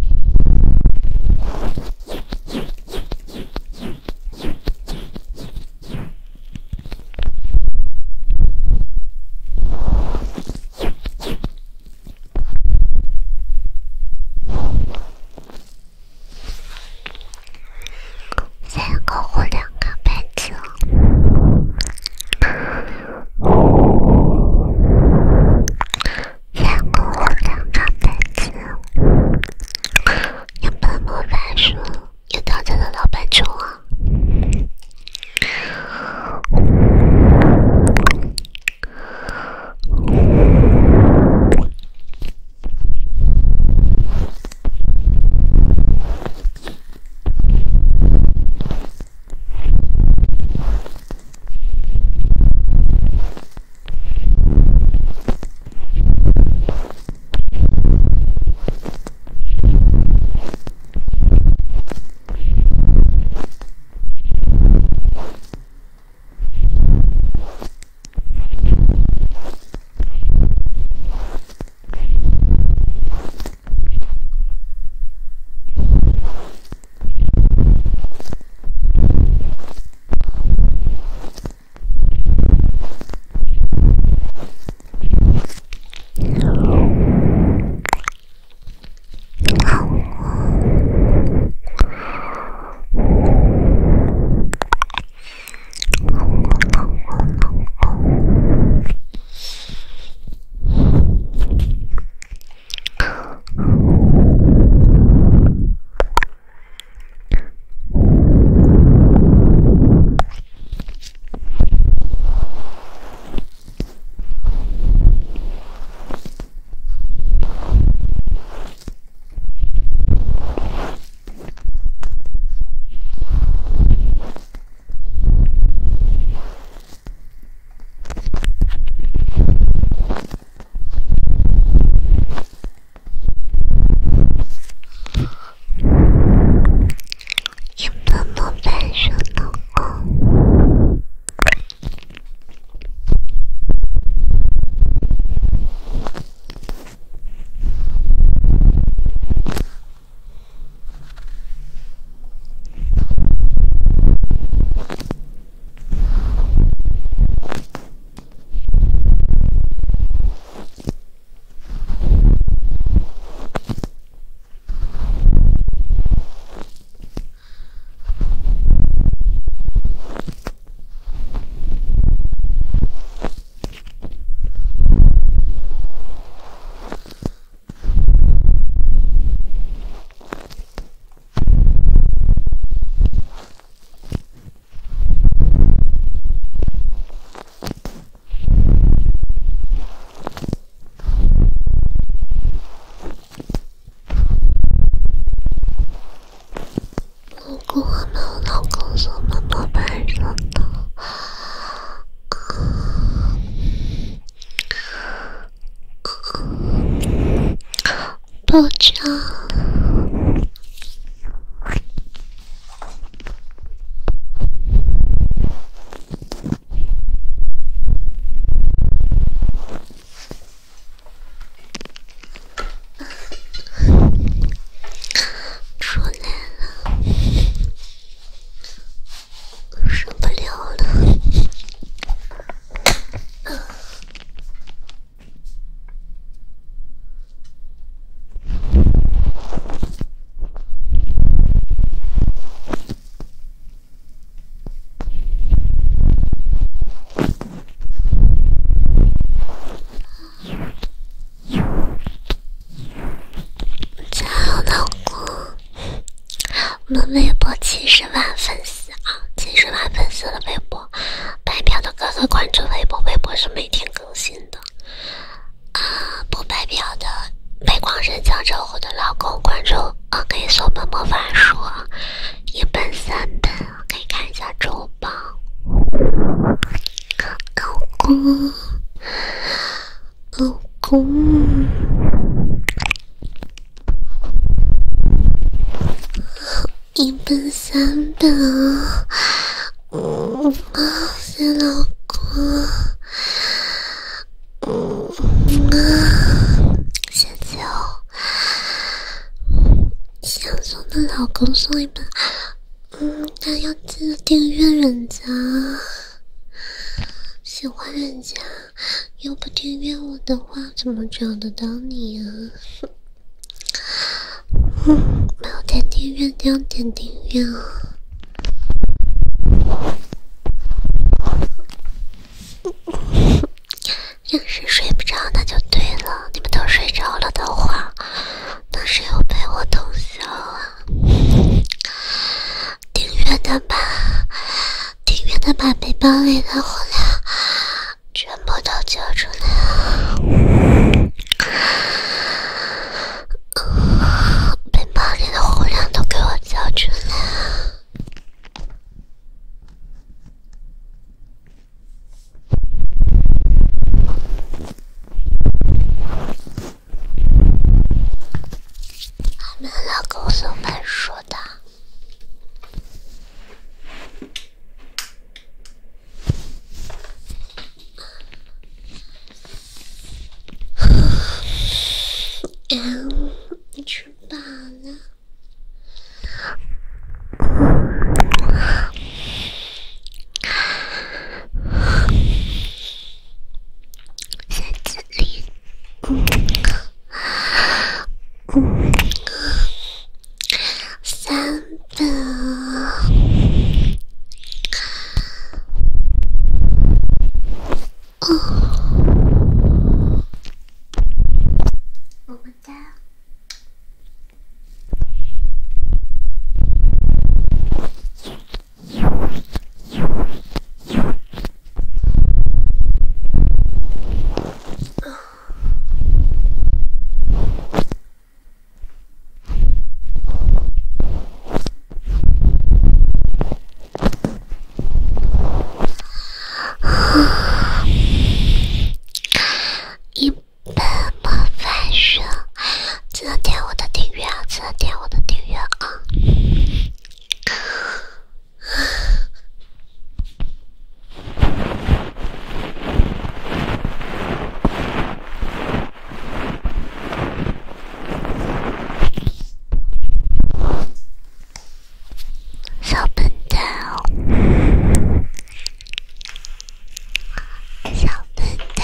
三个或两个牌子，三个或两个牌子。 爆炸。出来了，受不了了。加油，老公！我们微博七十万粉丝啊，七十万粉丝的微博，白嫖的哥哥关注微博，微博是每天更新的啊。不白嫖的被光神讲招呼的老公关注啊，可以送本魔法书，一本三本，可以看一下周榜。老公，老公。一本三本啊，嗯啊，谢谢老公，嗯啊，谢谢哦。想送的老公送一本，嗯，但要记得订阅人家，喜欢人家，又不订阅我的话，怎么找得到你啊？嗯，没有点订阅就要点订阅啊！要是睡不着那就对了，你们都睡着了的话，那谁又陪我通宵啊？订阅的把，订阅的把背包里的火量全部都交出来啊！背包里的火量都给我交出来啊！还没有老公送本书的。嗯，吃饱了。在这里，嗯，嗯，三本，哦。么么哒。一本魔法书，记得点我的订阅啊！记得点我的订阅啊！小笨蛋哦，小笨蛋。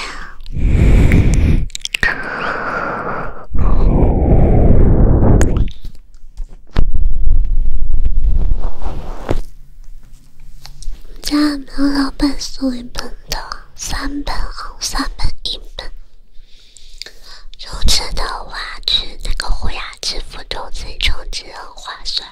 家没有老板送一本的，三本啊，三本一本。入职的话，去那个虎牙支付中心充值很划算。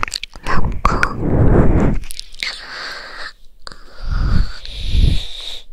老公，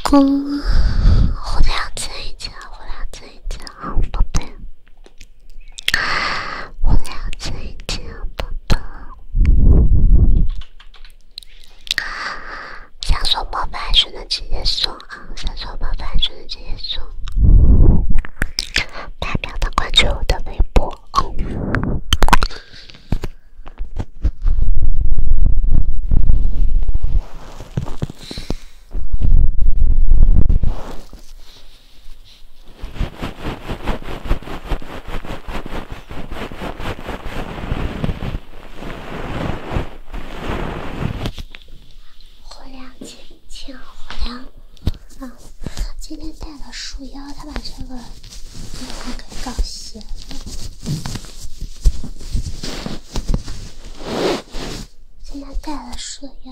公，互两次一起，互两次一起啊，宝贝，互两次一起啊，宝贝。想送宝贝是的直接送啊，想送宝贝是的直接送。大表的关注我的微博哦。火亮请请火亮啊！今天带了束腰，他把这个地方给搞斜了。今天带了束腰。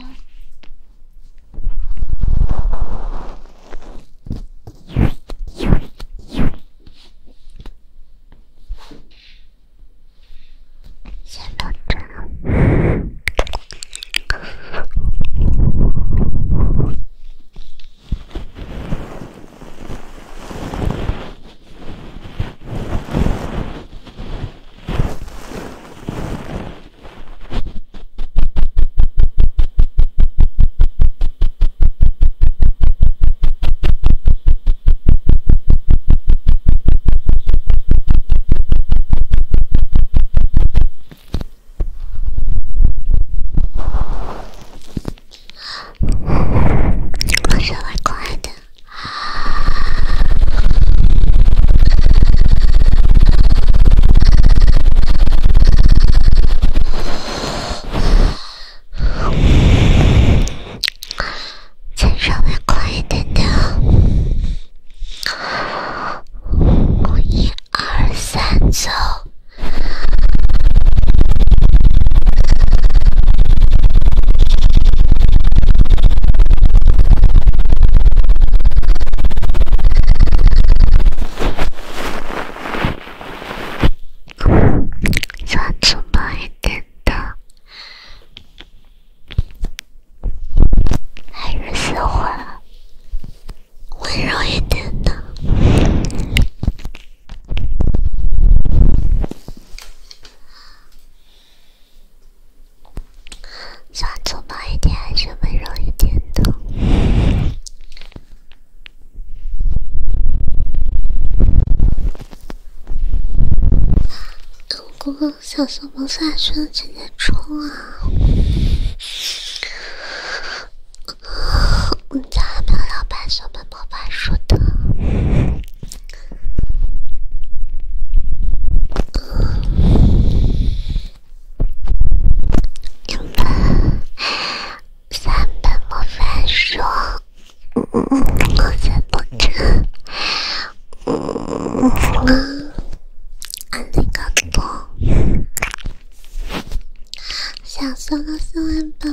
先到这儿。我稍微快点。再稍微快一点点。一二三，走。抓粗暴一点的，还是喜欢温柔一点的。抓粗暴一点，还是温柔一点的。如果想送魔法书的直接冲啊！我们家还没有老板送本魔法书的。一本、三本魔法书，我才不吃。嗯。ありがとう。想送的送一本，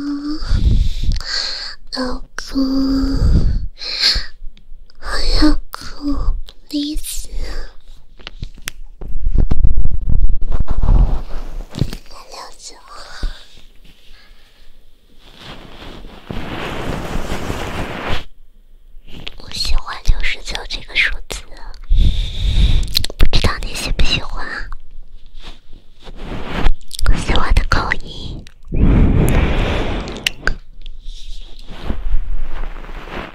老公，我要哭 ，please。来六九，我喜欢六十九这个数字。不知道你喜不喜欢啊？我喜欢的口音。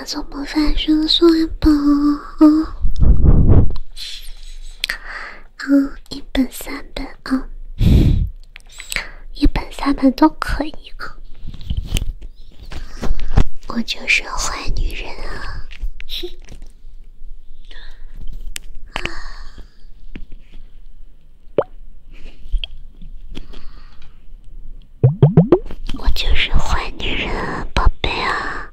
送魔法书送一本，嗯，一本三本啊，一本三本都可以啊。我就是坏女人啊！我就是坏女人啊，宝贝啊！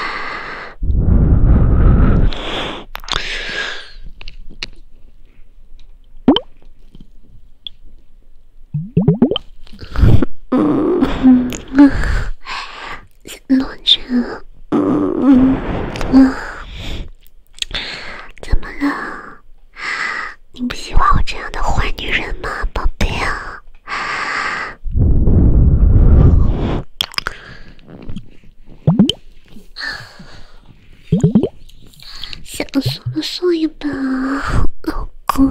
嗯嗯，罗真，嗯嗯，怎么了？你不喜欢我这样的坏女人吗，宝贝啊？想送就送一本啊，老公。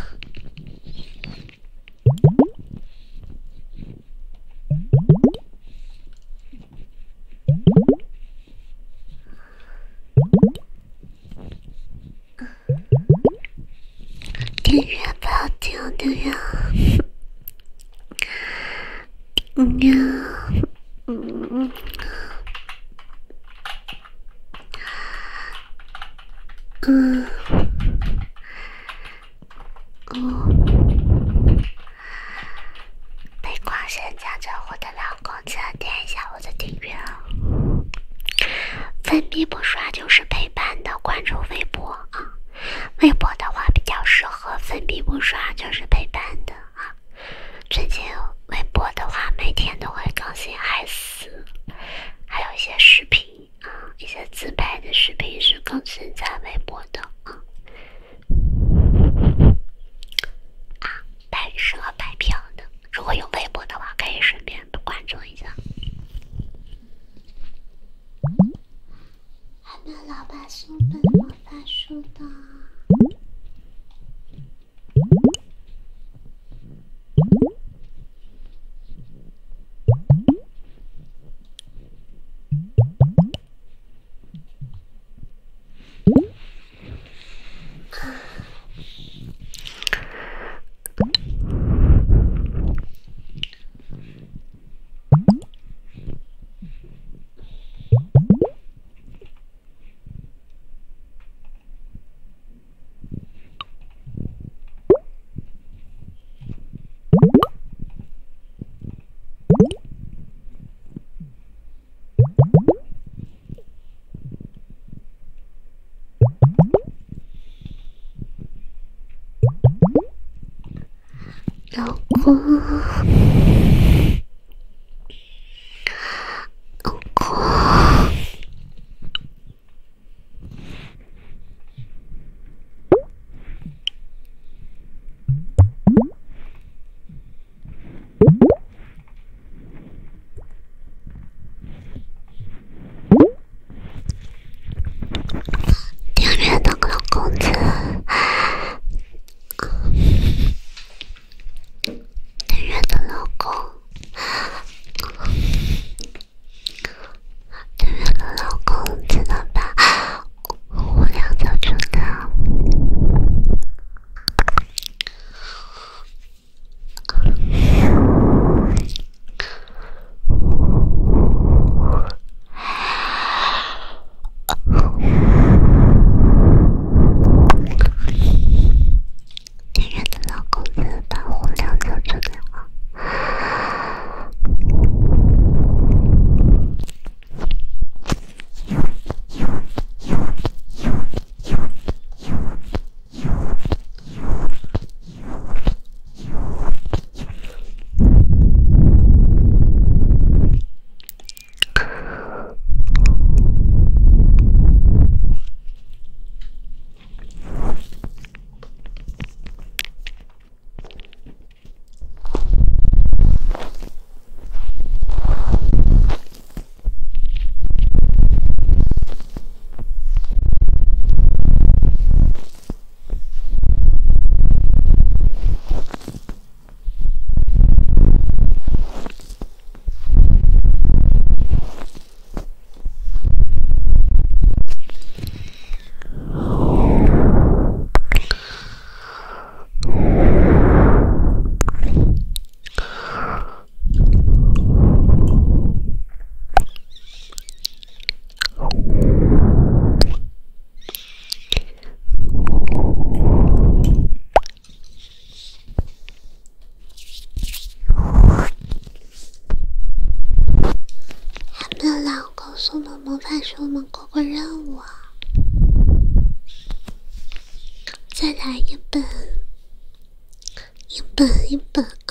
音乐不要听的呀，嗯呀，嗯。嗯，哦，背光神讲着我的老公，记得点一下我的订阅啊！分币不刷就是陪伴的，关注微博啊，微博的话比较适合分币不刷就是陪伴的啊。最近微博的话，每天都会更新 S， 还有一些视频啊，一些自拍的视频是更新在微博的啊。啊，拍适合拍票的，如果有微博的话，可以顺便关注一下。还没有老爸送本魔法书的。老公，老公，订阅的老公子。订阅的老公， 的老公送的魔法书，我们过过任务啊！再来一本，一本一本啊！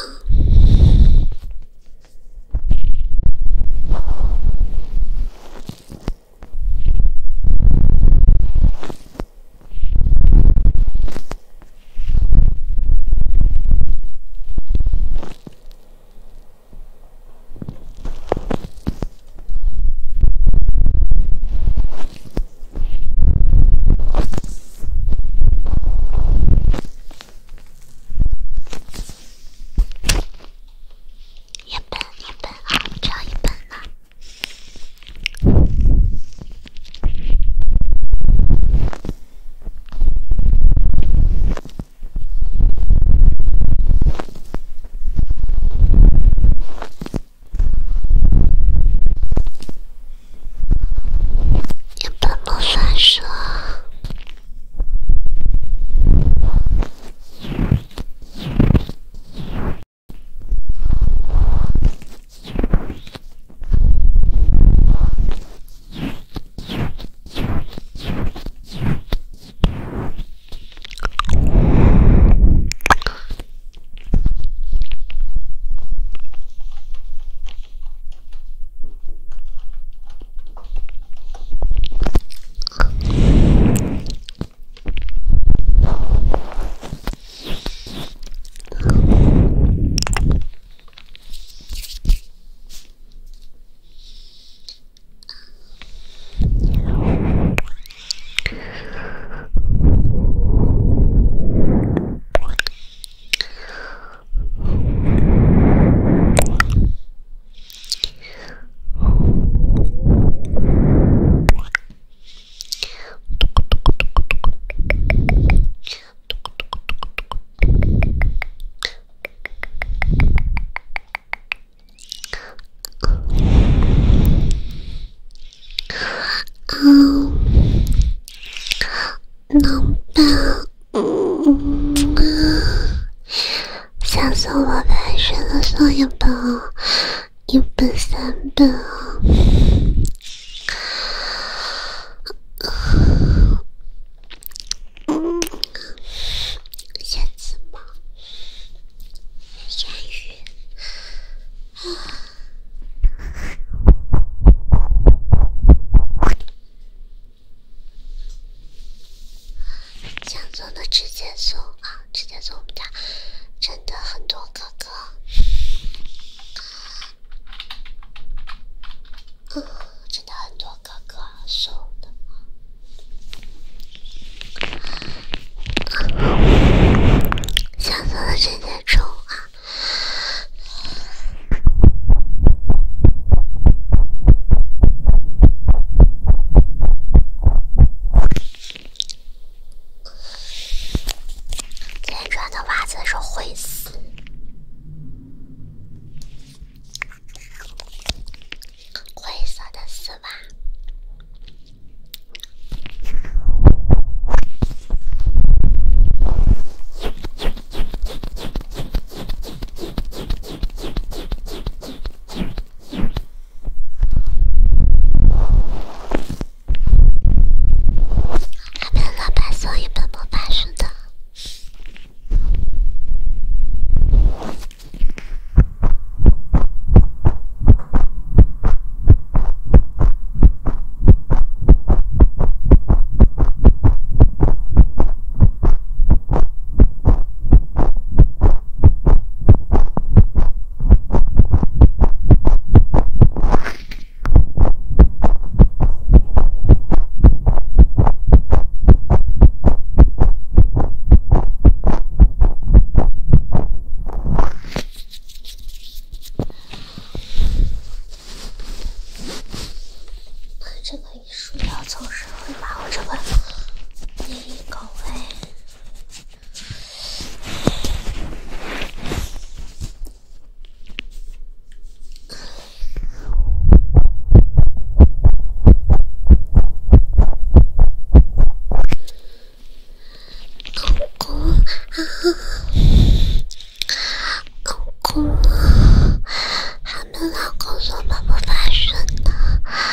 老公送的魔法书呢？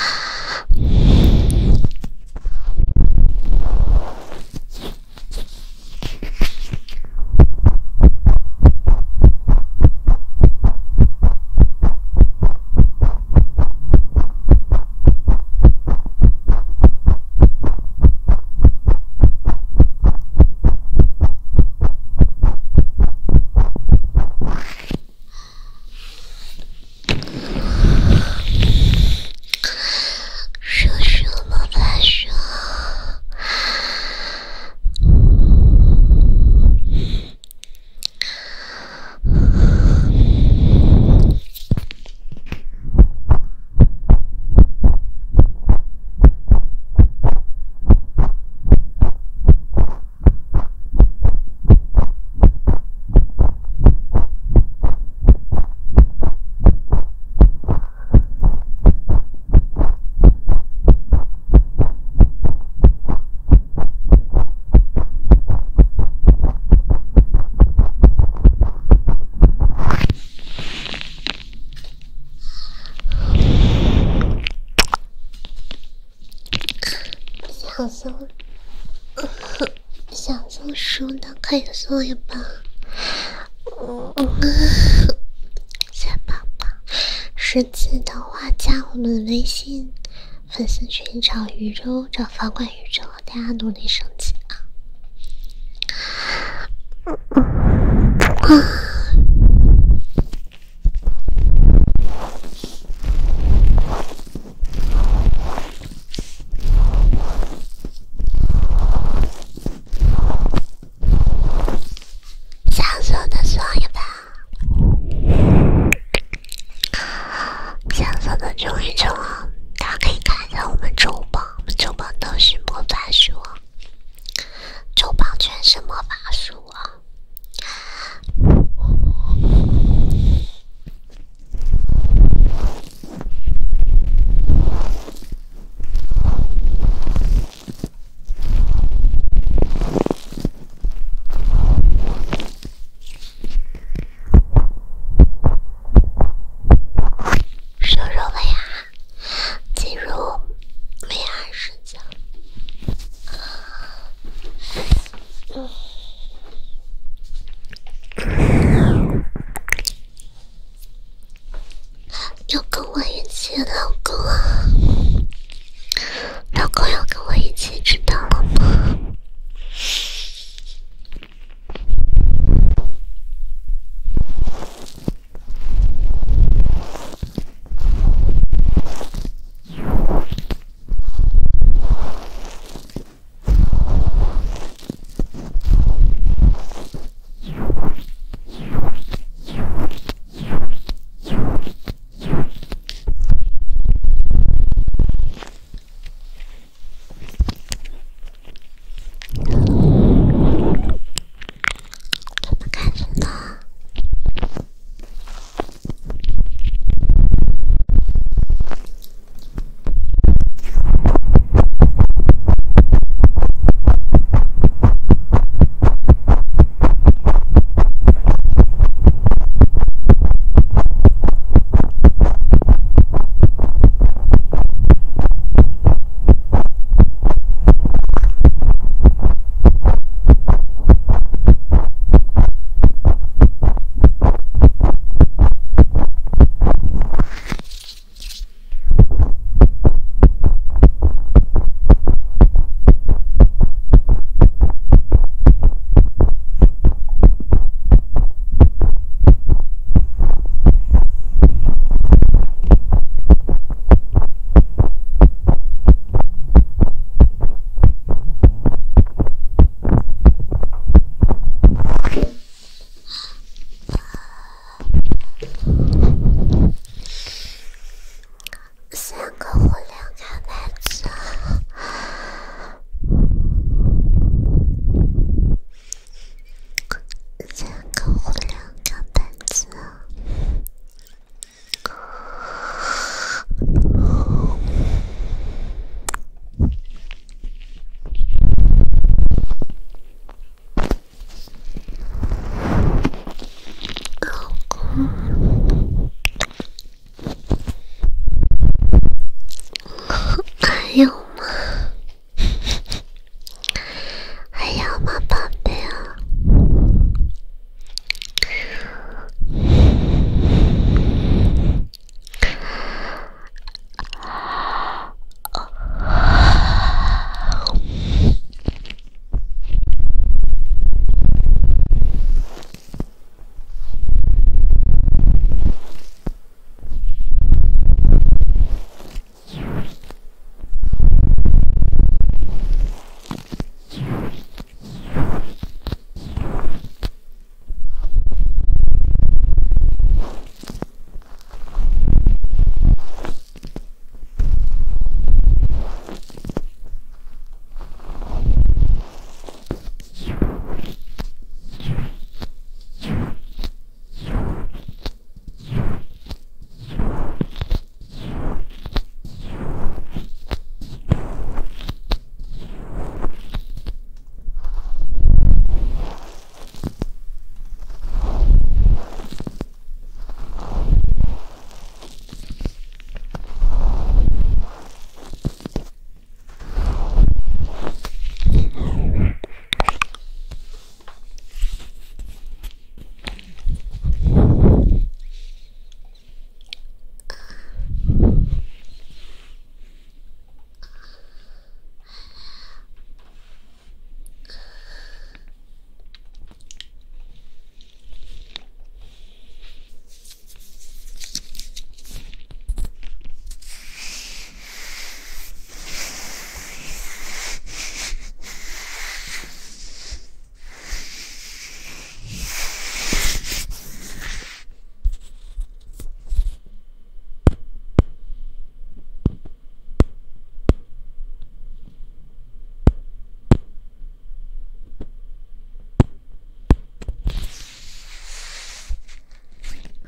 想送，想送书的可以送一本。谢谢宝宝，实际的话加我们微信粉丝群找宇宙，找法管宇宙，大家努力升级啊！想送的送一把，想送的中一中啊！大家可以看一下我们周榜，我们周榜都是魔法书啊，周榜全是魔法书啊！输入了呀，进入 V R 视角。要跟我一起，老公啊，老公要跟我一起，知道了吗？怎么开始呢？三个火两卡牌子，三个火两卡牌子。老公。还有吗？还有吗，宝贝啊？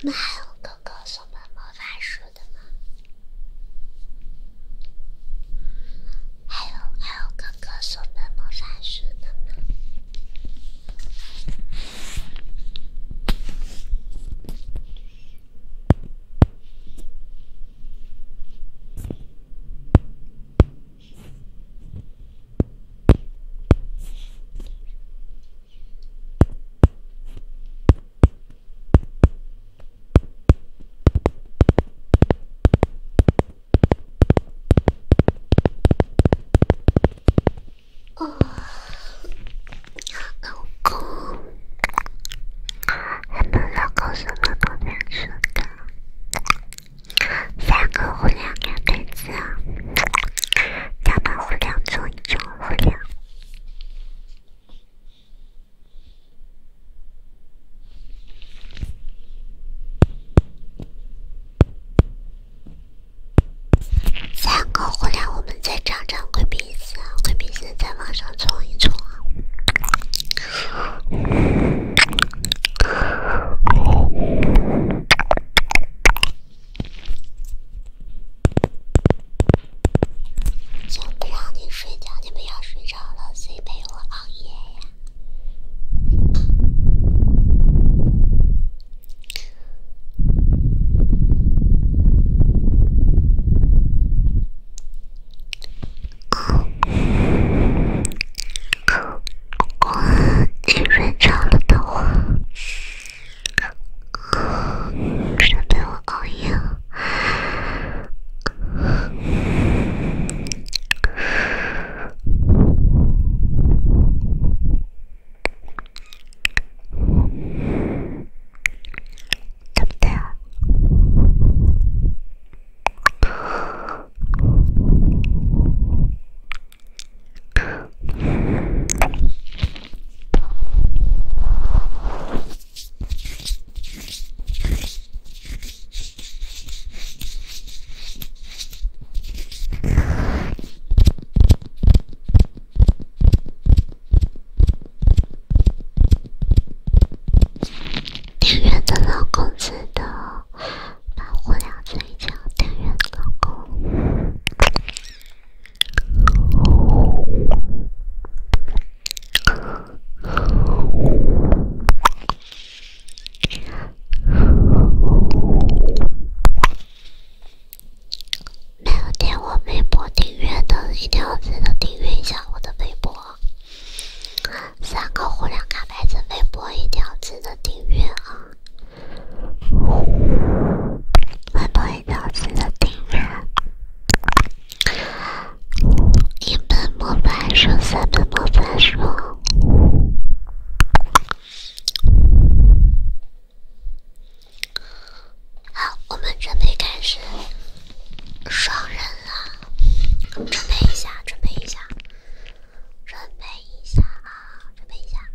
们还有哥哥送的魔法书的吗？还有还有哥哥送的魔法书的吗？哦，老公，还能老公什么都能说的，三个互两个杯子啊，咱们互两种一种互两。三个互两，我们再涨涨贵宾丝啊，贵宾丝再往上冲一冲啊。就不让你睡觉，你们要睡着了，所以陪我熬夜呀。如果你睡着了的话，是陪我熬夜了。对不对啊？订阅的老公知道，把火两睡觉。订阅的老公，没有点我微博订阅的，一定要记得订阅一下我的微博。三个互两卡牌子微博一定要记得订阅啊！微博一定要记得订阅。一本魔法书，三本魔法书。好，我们准备开始双人了，准备一下，准备一下，准备一下啊，准备一下。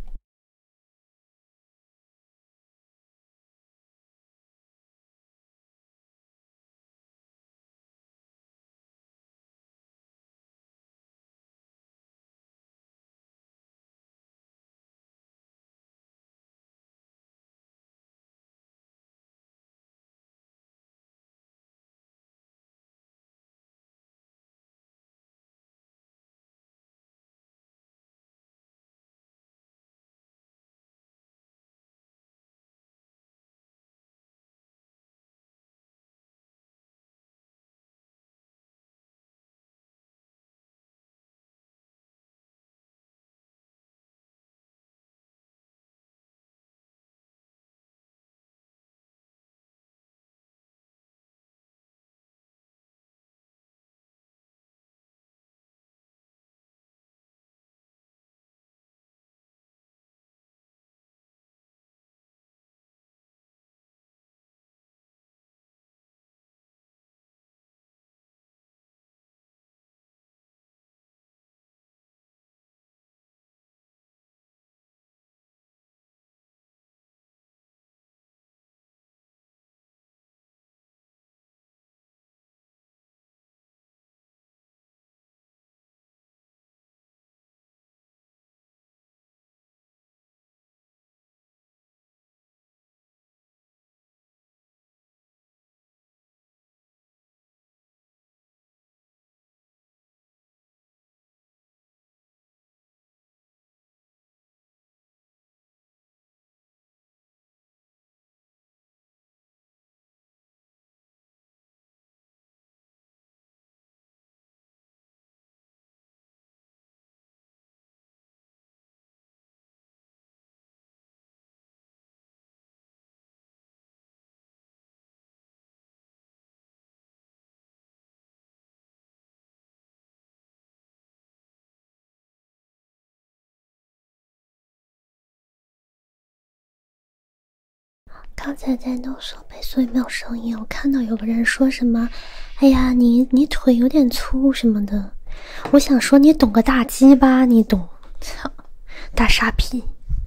刚才在弄手背，所以没有声音。我看到有个人说什么：“哎呀，你你腿有点粗什么的。”我想说你懂个大鸡巴，你懂？操，大傻逼！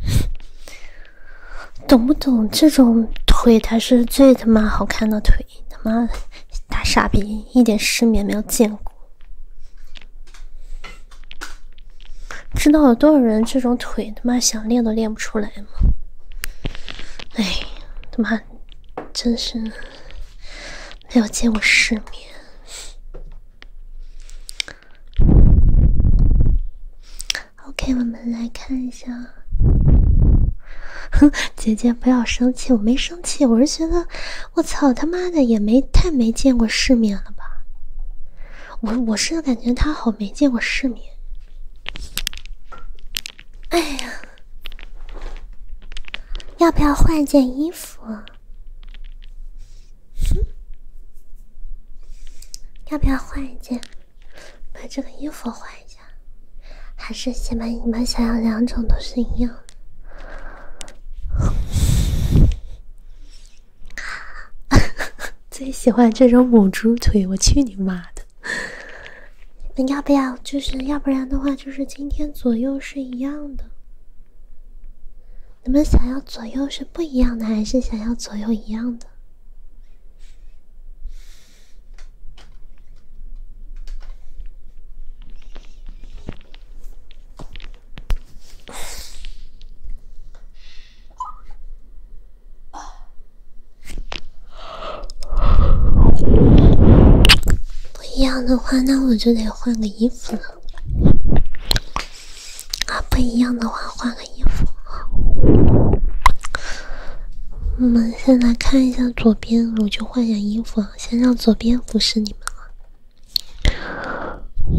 懂不懂这种腿才是最他妈好看的腿？他妈的大傻逼，一点世面没有见过。知道有多少人这种腿他妈想练都练不出来吗？哎，他妈真是没有见过世面。OK， 我们来看一下。哼，姐姐不要生气，我没生气，我是觉得我操他妈的也没太没见过世面了吧？我我是感觉他好没见过世面。哎呀，要不要换件衣服啊？哼，要不要换一件？把这个衣服换一下，还是先把你们想要两种都是一样的？最喜欢这种母猪腿，我去你妈的！你们要不要？就是要不然的话，就是今天左右是一样的。你们想要左右是不一样的，还是想要左右一样的？不一样的话，那我就得换个衣服了。啊，不一样的话，换个衣服。我们先来看一下左边，我就换一下衣服，先让左边服侍你们啊。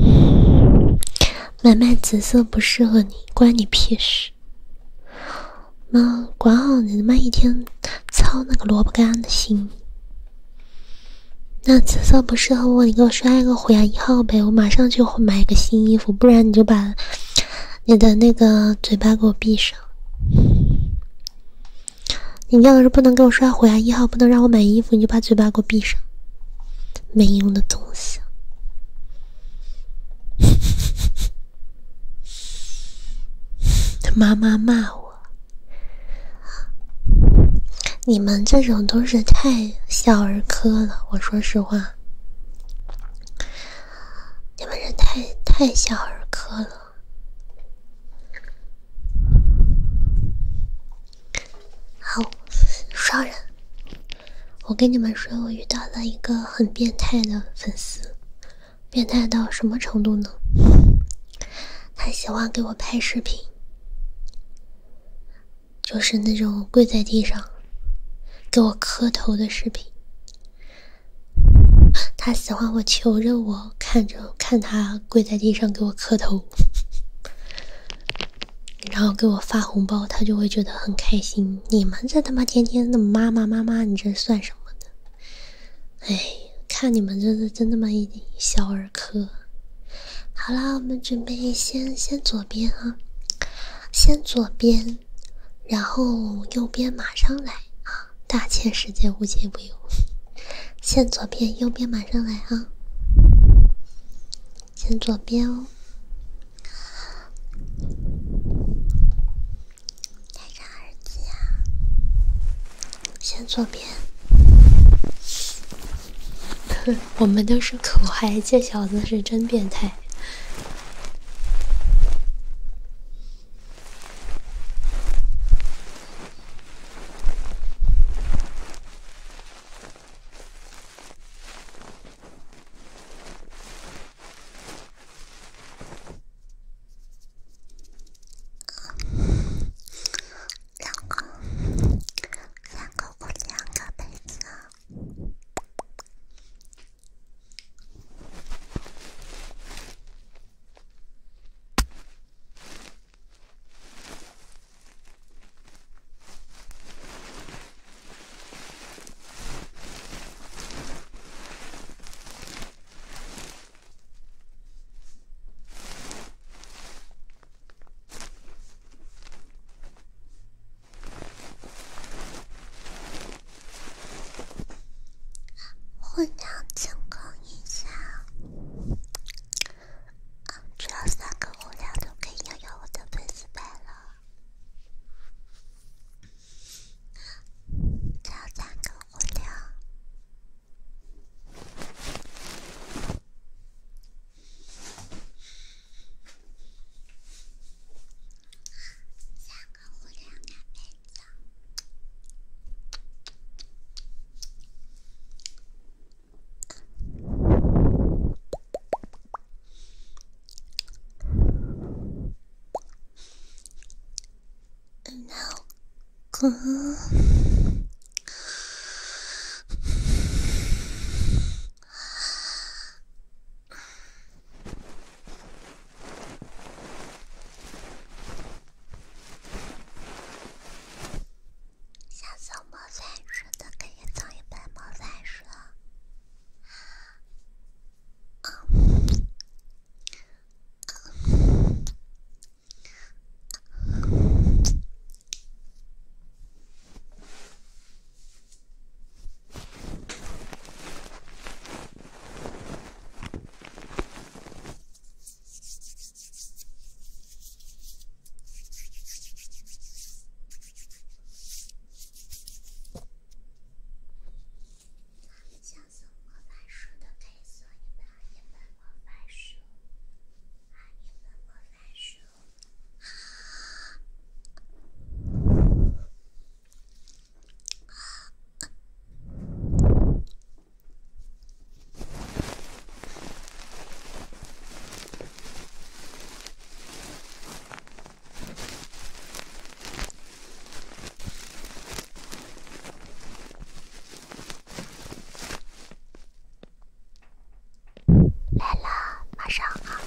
买卖紫色不适合你，关你屁事！妈，管好你他妈一天操那个萝卜干的心。那紫色不适合我，你给我刷一个虎牙一号呗，我马上就买一个新衣服，不然你就把你的那个嘴巴给我闭上。你要是不能给我刷虎牙一号，不能让我买衣服，你就把嘴巴给我闭上。没用的东西。妈妈骂我，你们这种都是太小儿科了。我说实话，你们人太太小儿科了。好，刷人。我跟你们说，我遇到了一个很变态的粉丝，变态到什么程度呢？他喜欢给我拍视频。就是那种跪在地上给我磕头的视频，他喜欢我求着我看着看他跪在地上给我磕头，然后给我发红包，他就会觉得很开心。你们这他妈天天的妈妈妈妈，你这算什么的？哎，看你们这是真他妈一小儿科。好啦，我们准备先先左边啊，先左边。然后右边马上来啊！大千世界无奇不有。先左边，右边马上来啊！先左边哦。戴上耳机啊！先左边。我们都是口嗨，这小子是真变态。 想送魔法书的可以送一本魔法书。想送魔法书的可以送一本一本魔法书，啊，一本魔法书。来了，马上啊！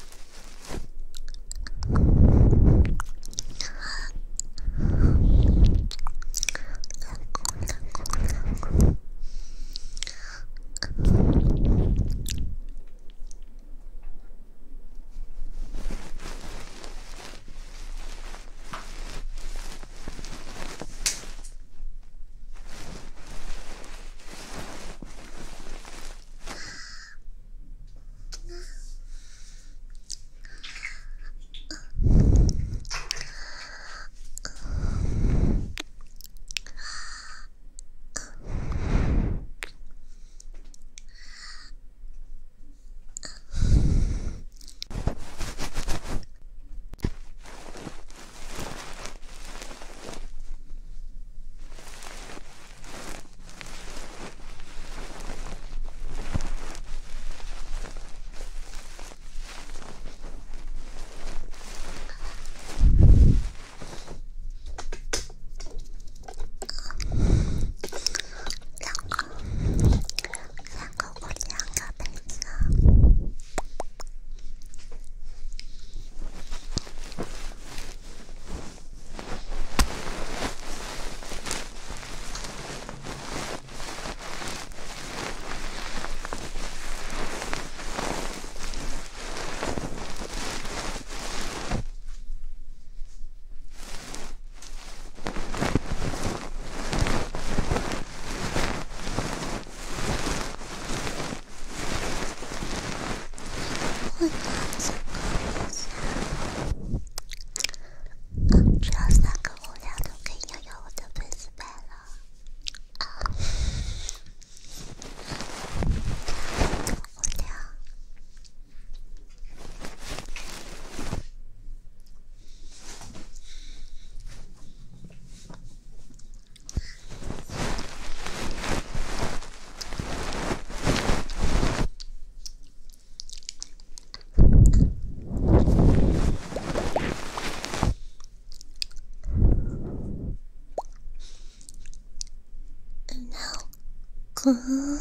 只要三个无聊都可以拥有我的粉丝牌了。无聊。哥，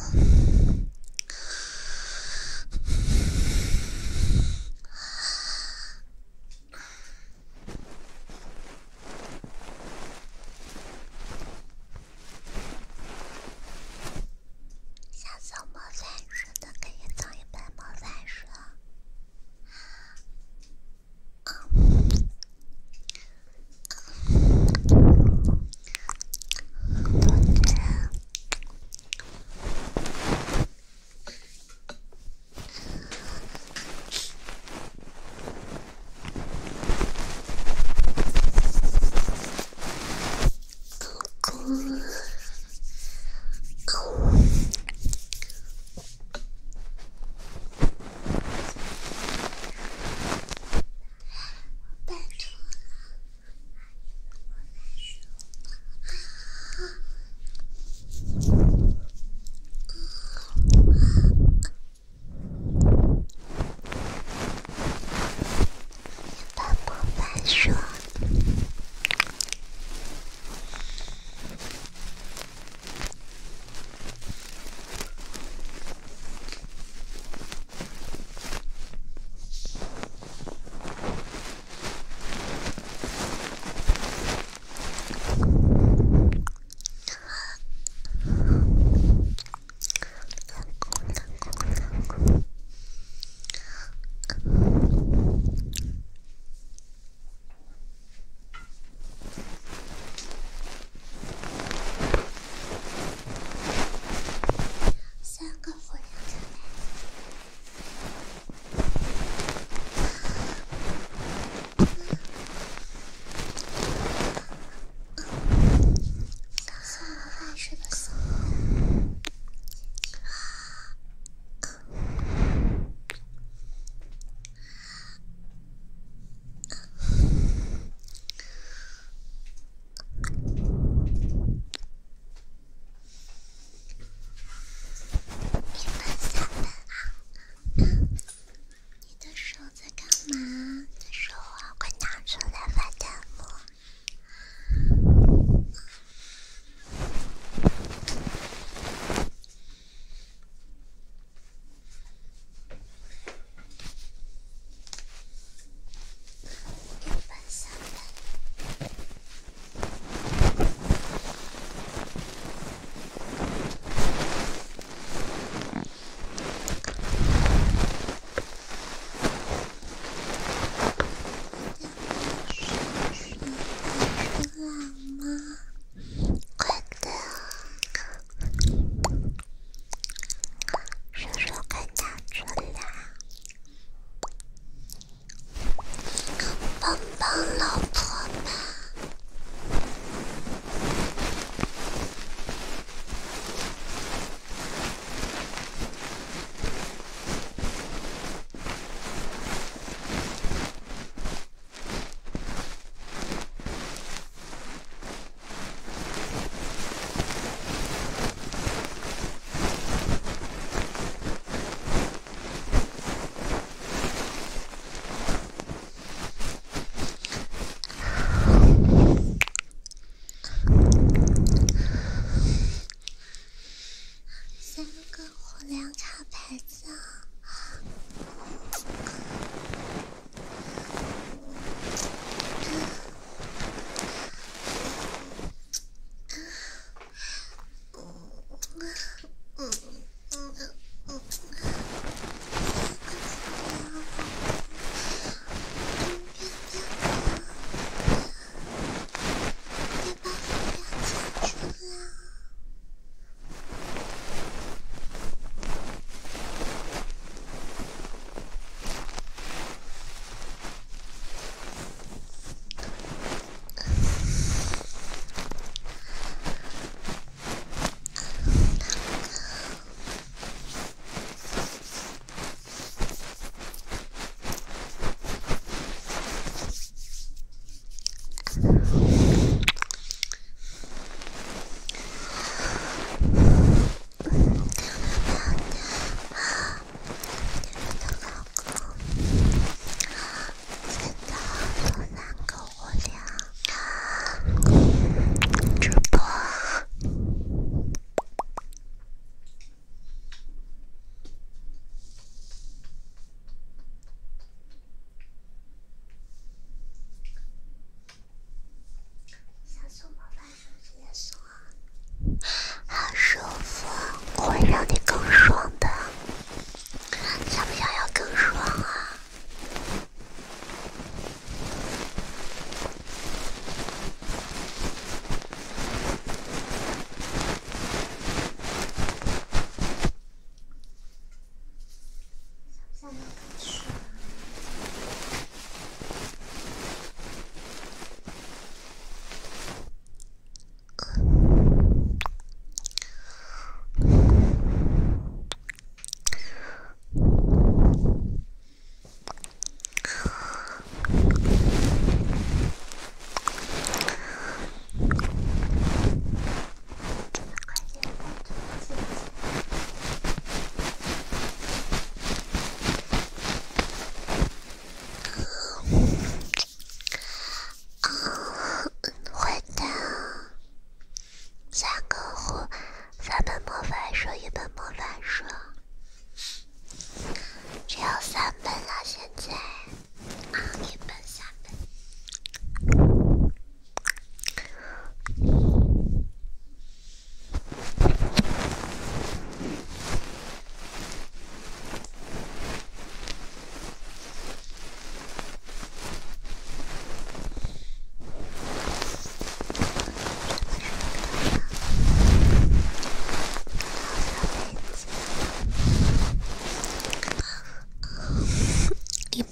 想送魔法书的可以送一本魔法书。同志。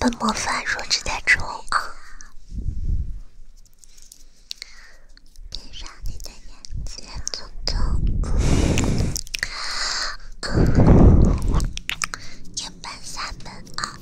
本魔法弱智在中啊！闭上你的眼睛，聪聪。一本三本啊！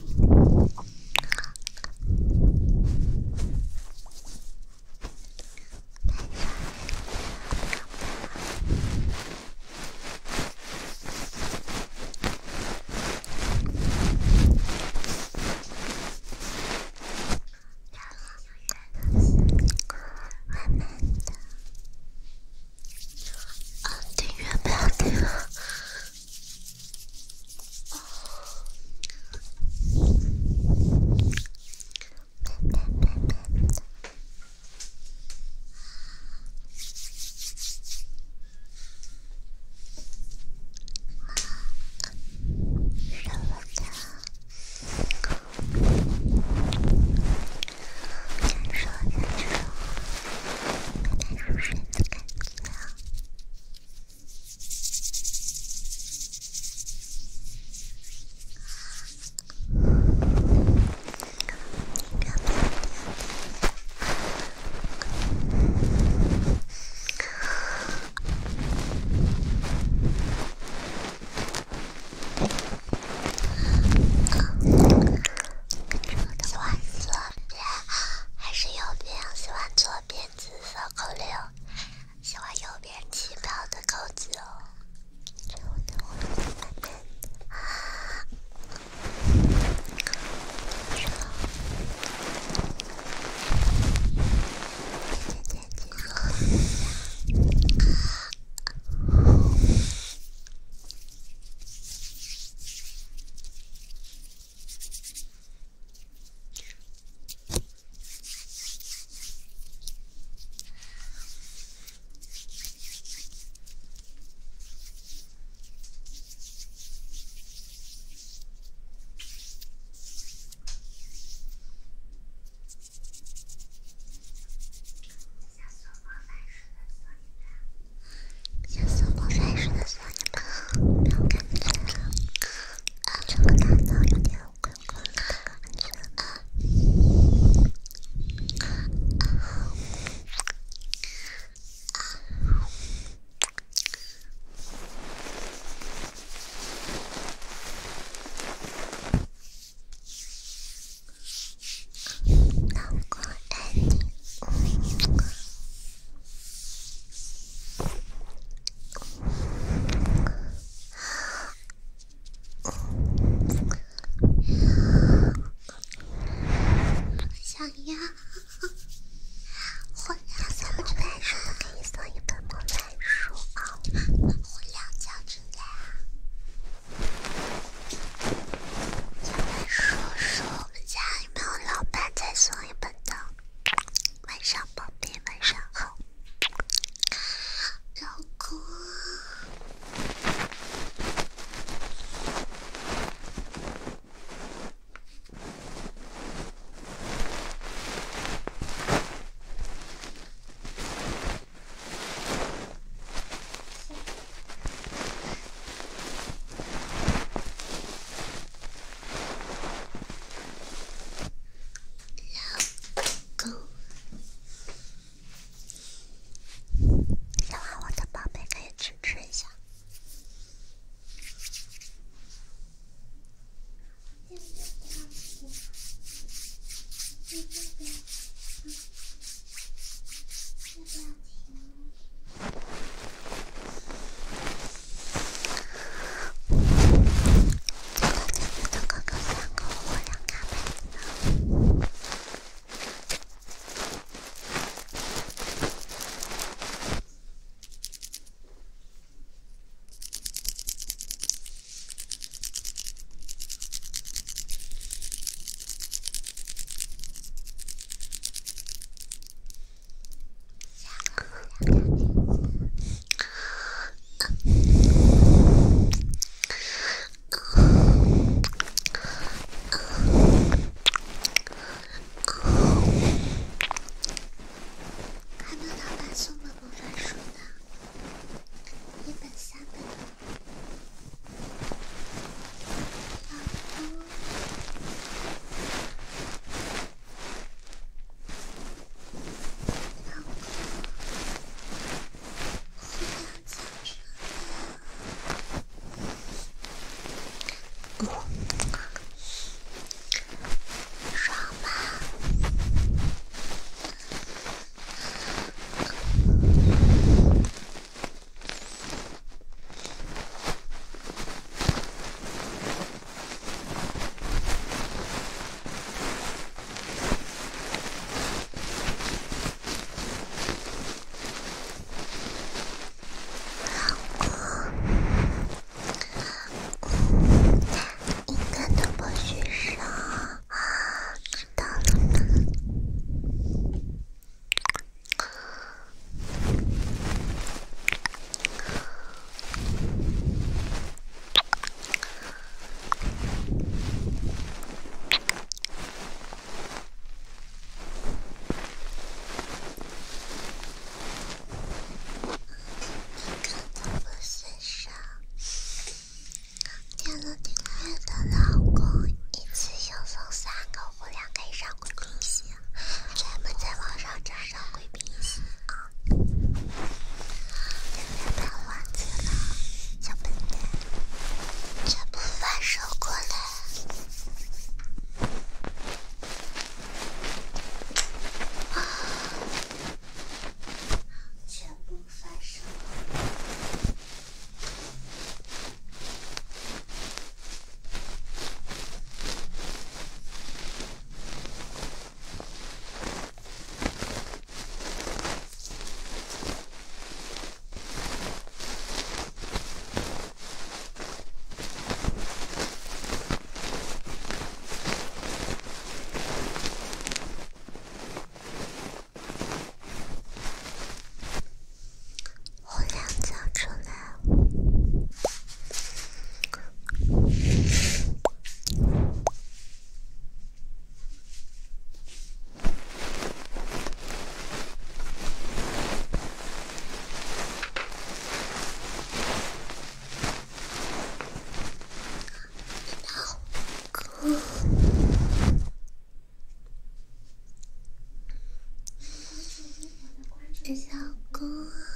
老公，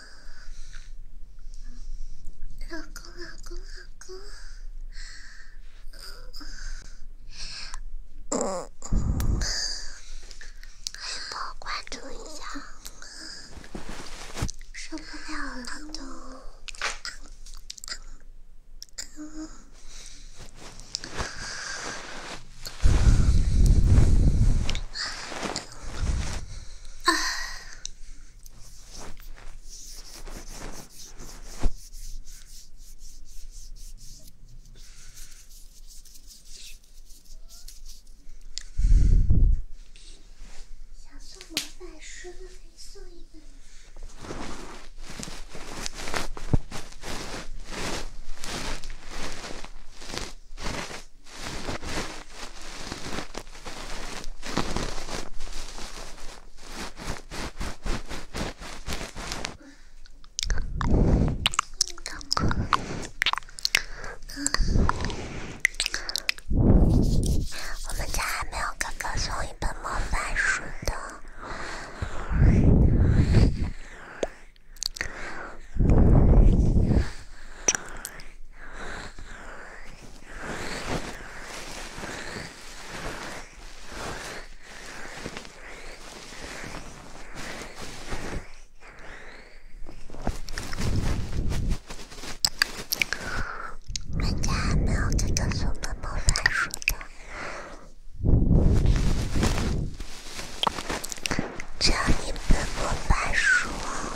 老公，老公，老公，嗯，可以帮我关注一下，受不了了都。嗯。想送魔法书的可以送一本。我们家还没有哥哥送一本魔法书的。我们家还没有哥哥送本魔法书的。这样一本魔法书，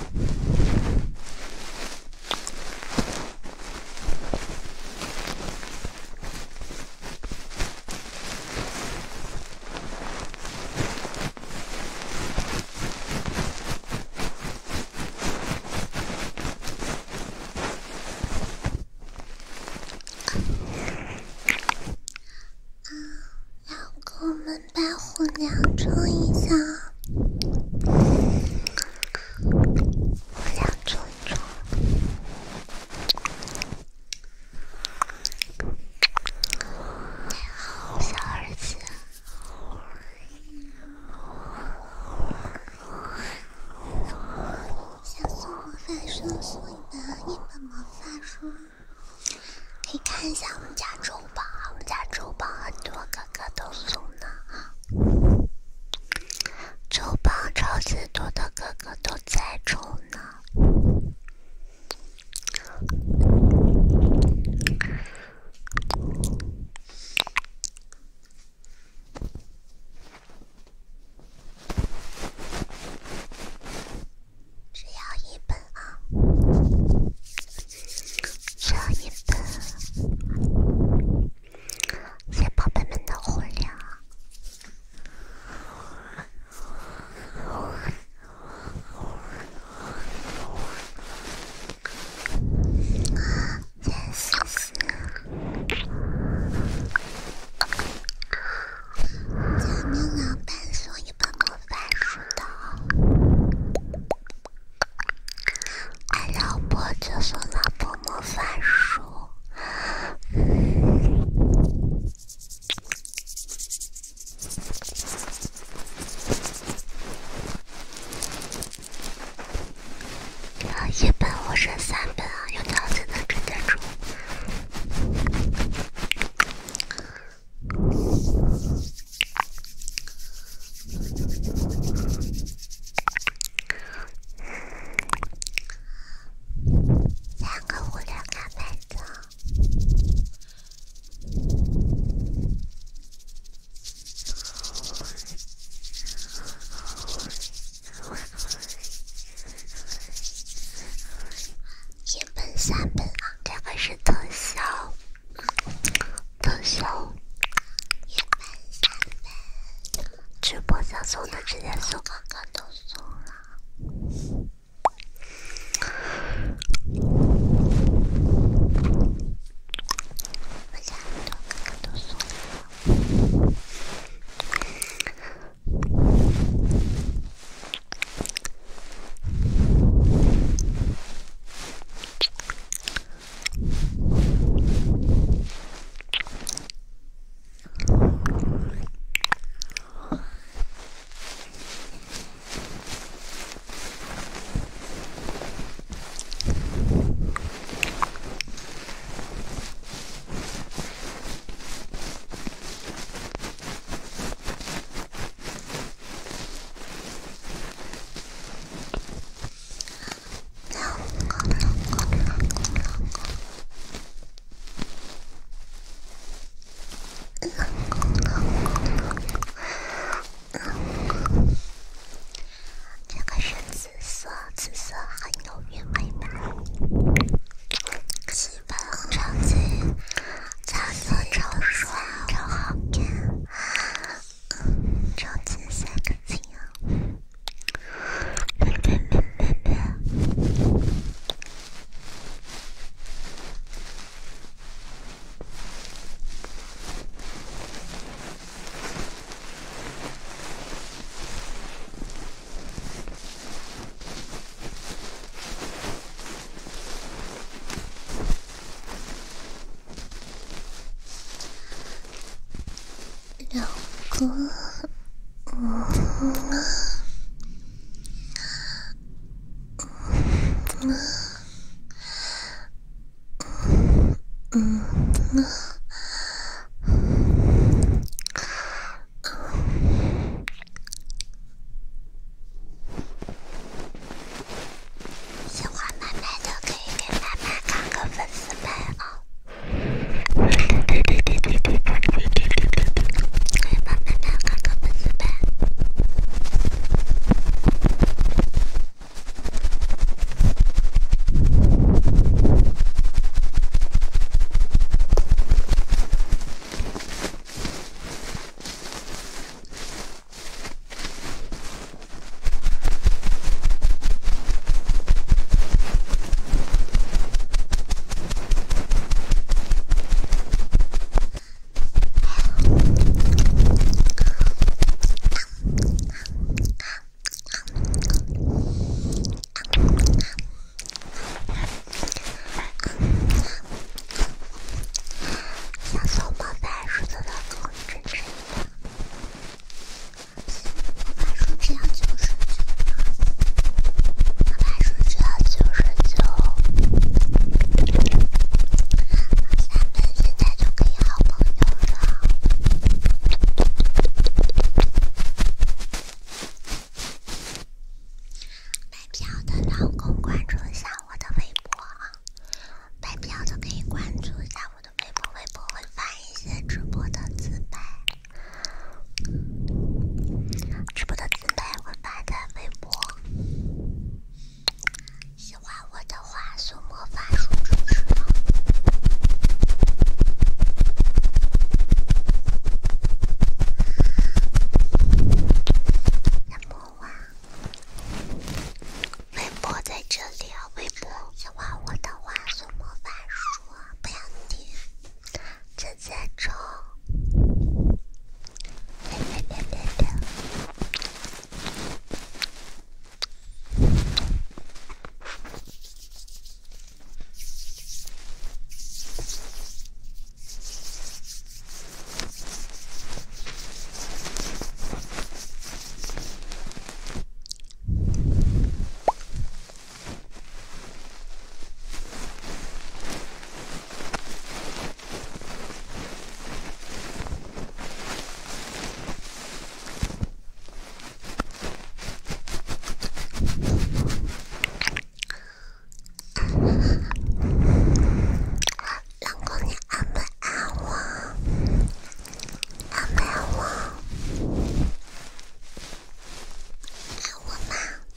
老公们把火量冲一下。两种种，小儿子，想送魔法书送一本一本魔法书，可以看一下我们家周榜啊，我们家周榜很多哥哥都送呢。周榜超级多的哥哥都在抽呢。只要一本啊，只要一本，谢宝贝们的火量啊！谢思思，咱们老板送一本魔法书的，爱老婆就送老婆魔法书。啊，一本或者三本啊，有条件的直接出。两个无聊卡牌的。一本三本啊，这个是特效，特效。一本三本，直播想送的直接送，哥哥都送了。我家很多哥哥都送了。 喜欢麦麦的可以给麦麦卡个粉丝牌啊！可以把麦麦卡个粉丝牌。想送魔法书的老公支持一下，魔法书只要九十九，魔法书只要九十九，咱们现在就可以好朋友了。买票的老公关注一下我的微博啊！买票的可以关注一下我的微博，微博会发一些直播的自拍，直播的自拍会发在微博。喜欢我的话，送魔法书支持啊！那么哇，微博在这里啊，微博喜欢我的话送魔法书啊，不要停，直接抽！别别别别别！老公，你爱不爱我？爱不爱我？爱我吗？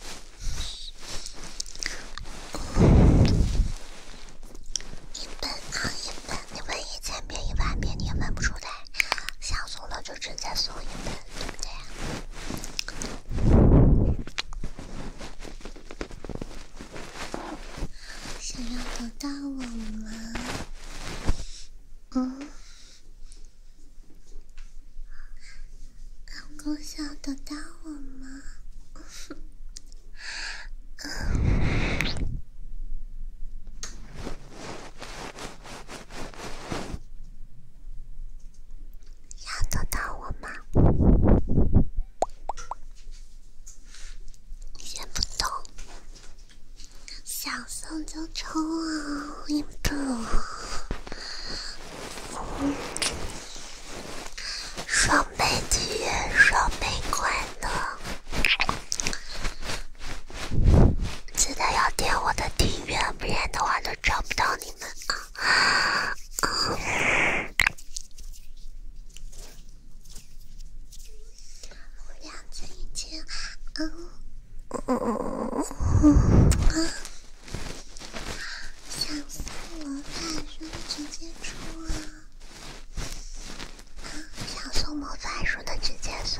一本啊，一本，你问一千遍一万遍你也问不出来，想送的就直接送一本，对不对？想要得到我吗？嗯，老公想要得到我吗？想得到我吗？你先不动，想送就抽啊，一本。双倍体验，双倍快乐，记得要点我的订阅，不然的话就找不到你们啊！两千一千，嗯嗯嗯，想送魔法书直接抽啊！想送魔法书的直接送，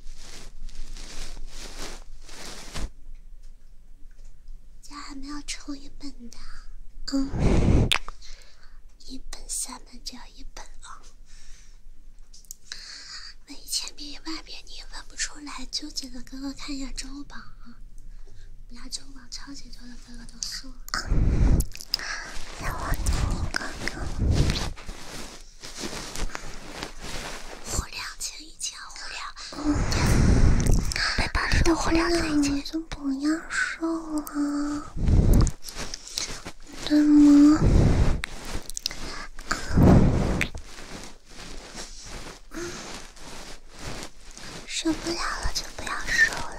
家还没有抽一本的，嗯，一本三本只要一本了，问一千遍一万遍你也问不出来，纠结的哥哥看一下周榜啊，我家周榜超级多的哥哥都送了，让我听你哥哥。呼两千一千，呼两被把你的火燎在一起， 就不要瘦了，对吗？受不了了就不要瘦了。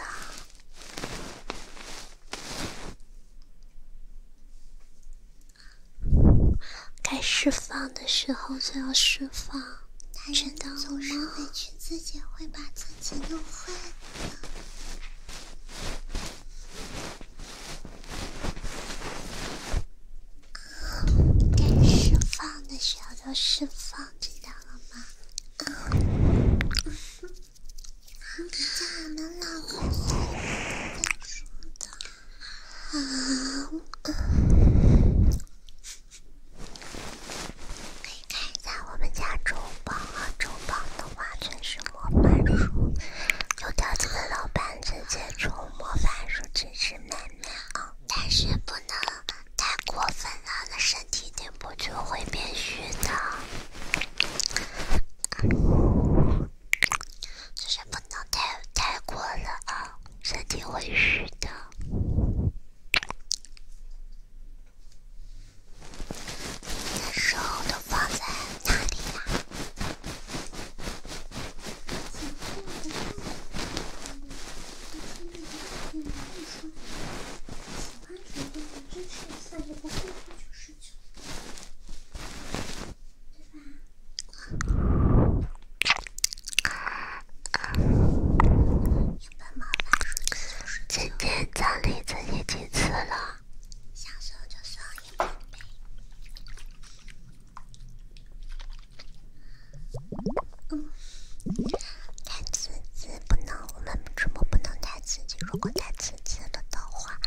该释放的时候就要释放，知道吗？总是委屈自己会把自己弄坏的。该释放的时候就释放，知道了吗？你叫我们老公在说的啊。可以看一下我们家周榜啊，周榜的话全是魔法书，有条件的老板直接抽魔法书支持妹妹啊，但是不能太过分了，那身体顶不住会变虚的，就是不能太太过了啊，身体会虚的。你的手都放在哪里呀？今天奖励自己几次了？想送就送一本呗。嗯，太刺激不能，我们直播不能太刺激。如果太刺激了的话，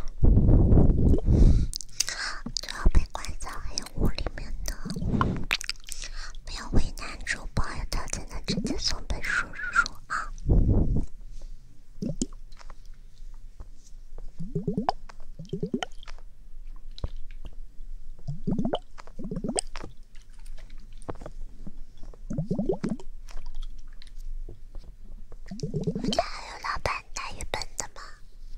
就要被关在黑屋里面的。不要为难主播，有条件的直接送本书书啊。我家还有老板带一本的吗？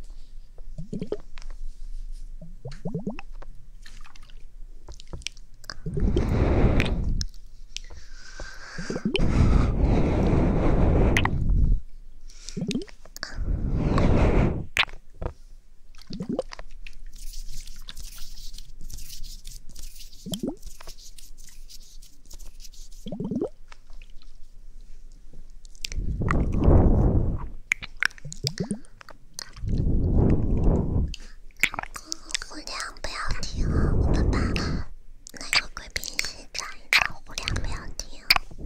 呼凉不要停啊！我们把那个贵宾席找一找，呼凉不要停。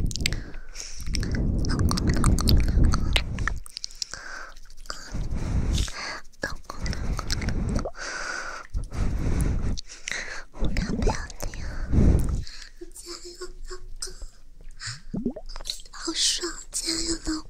老公，老公，老公，老公，老公，呼凉不要停。加油，老公！好爽，加油，老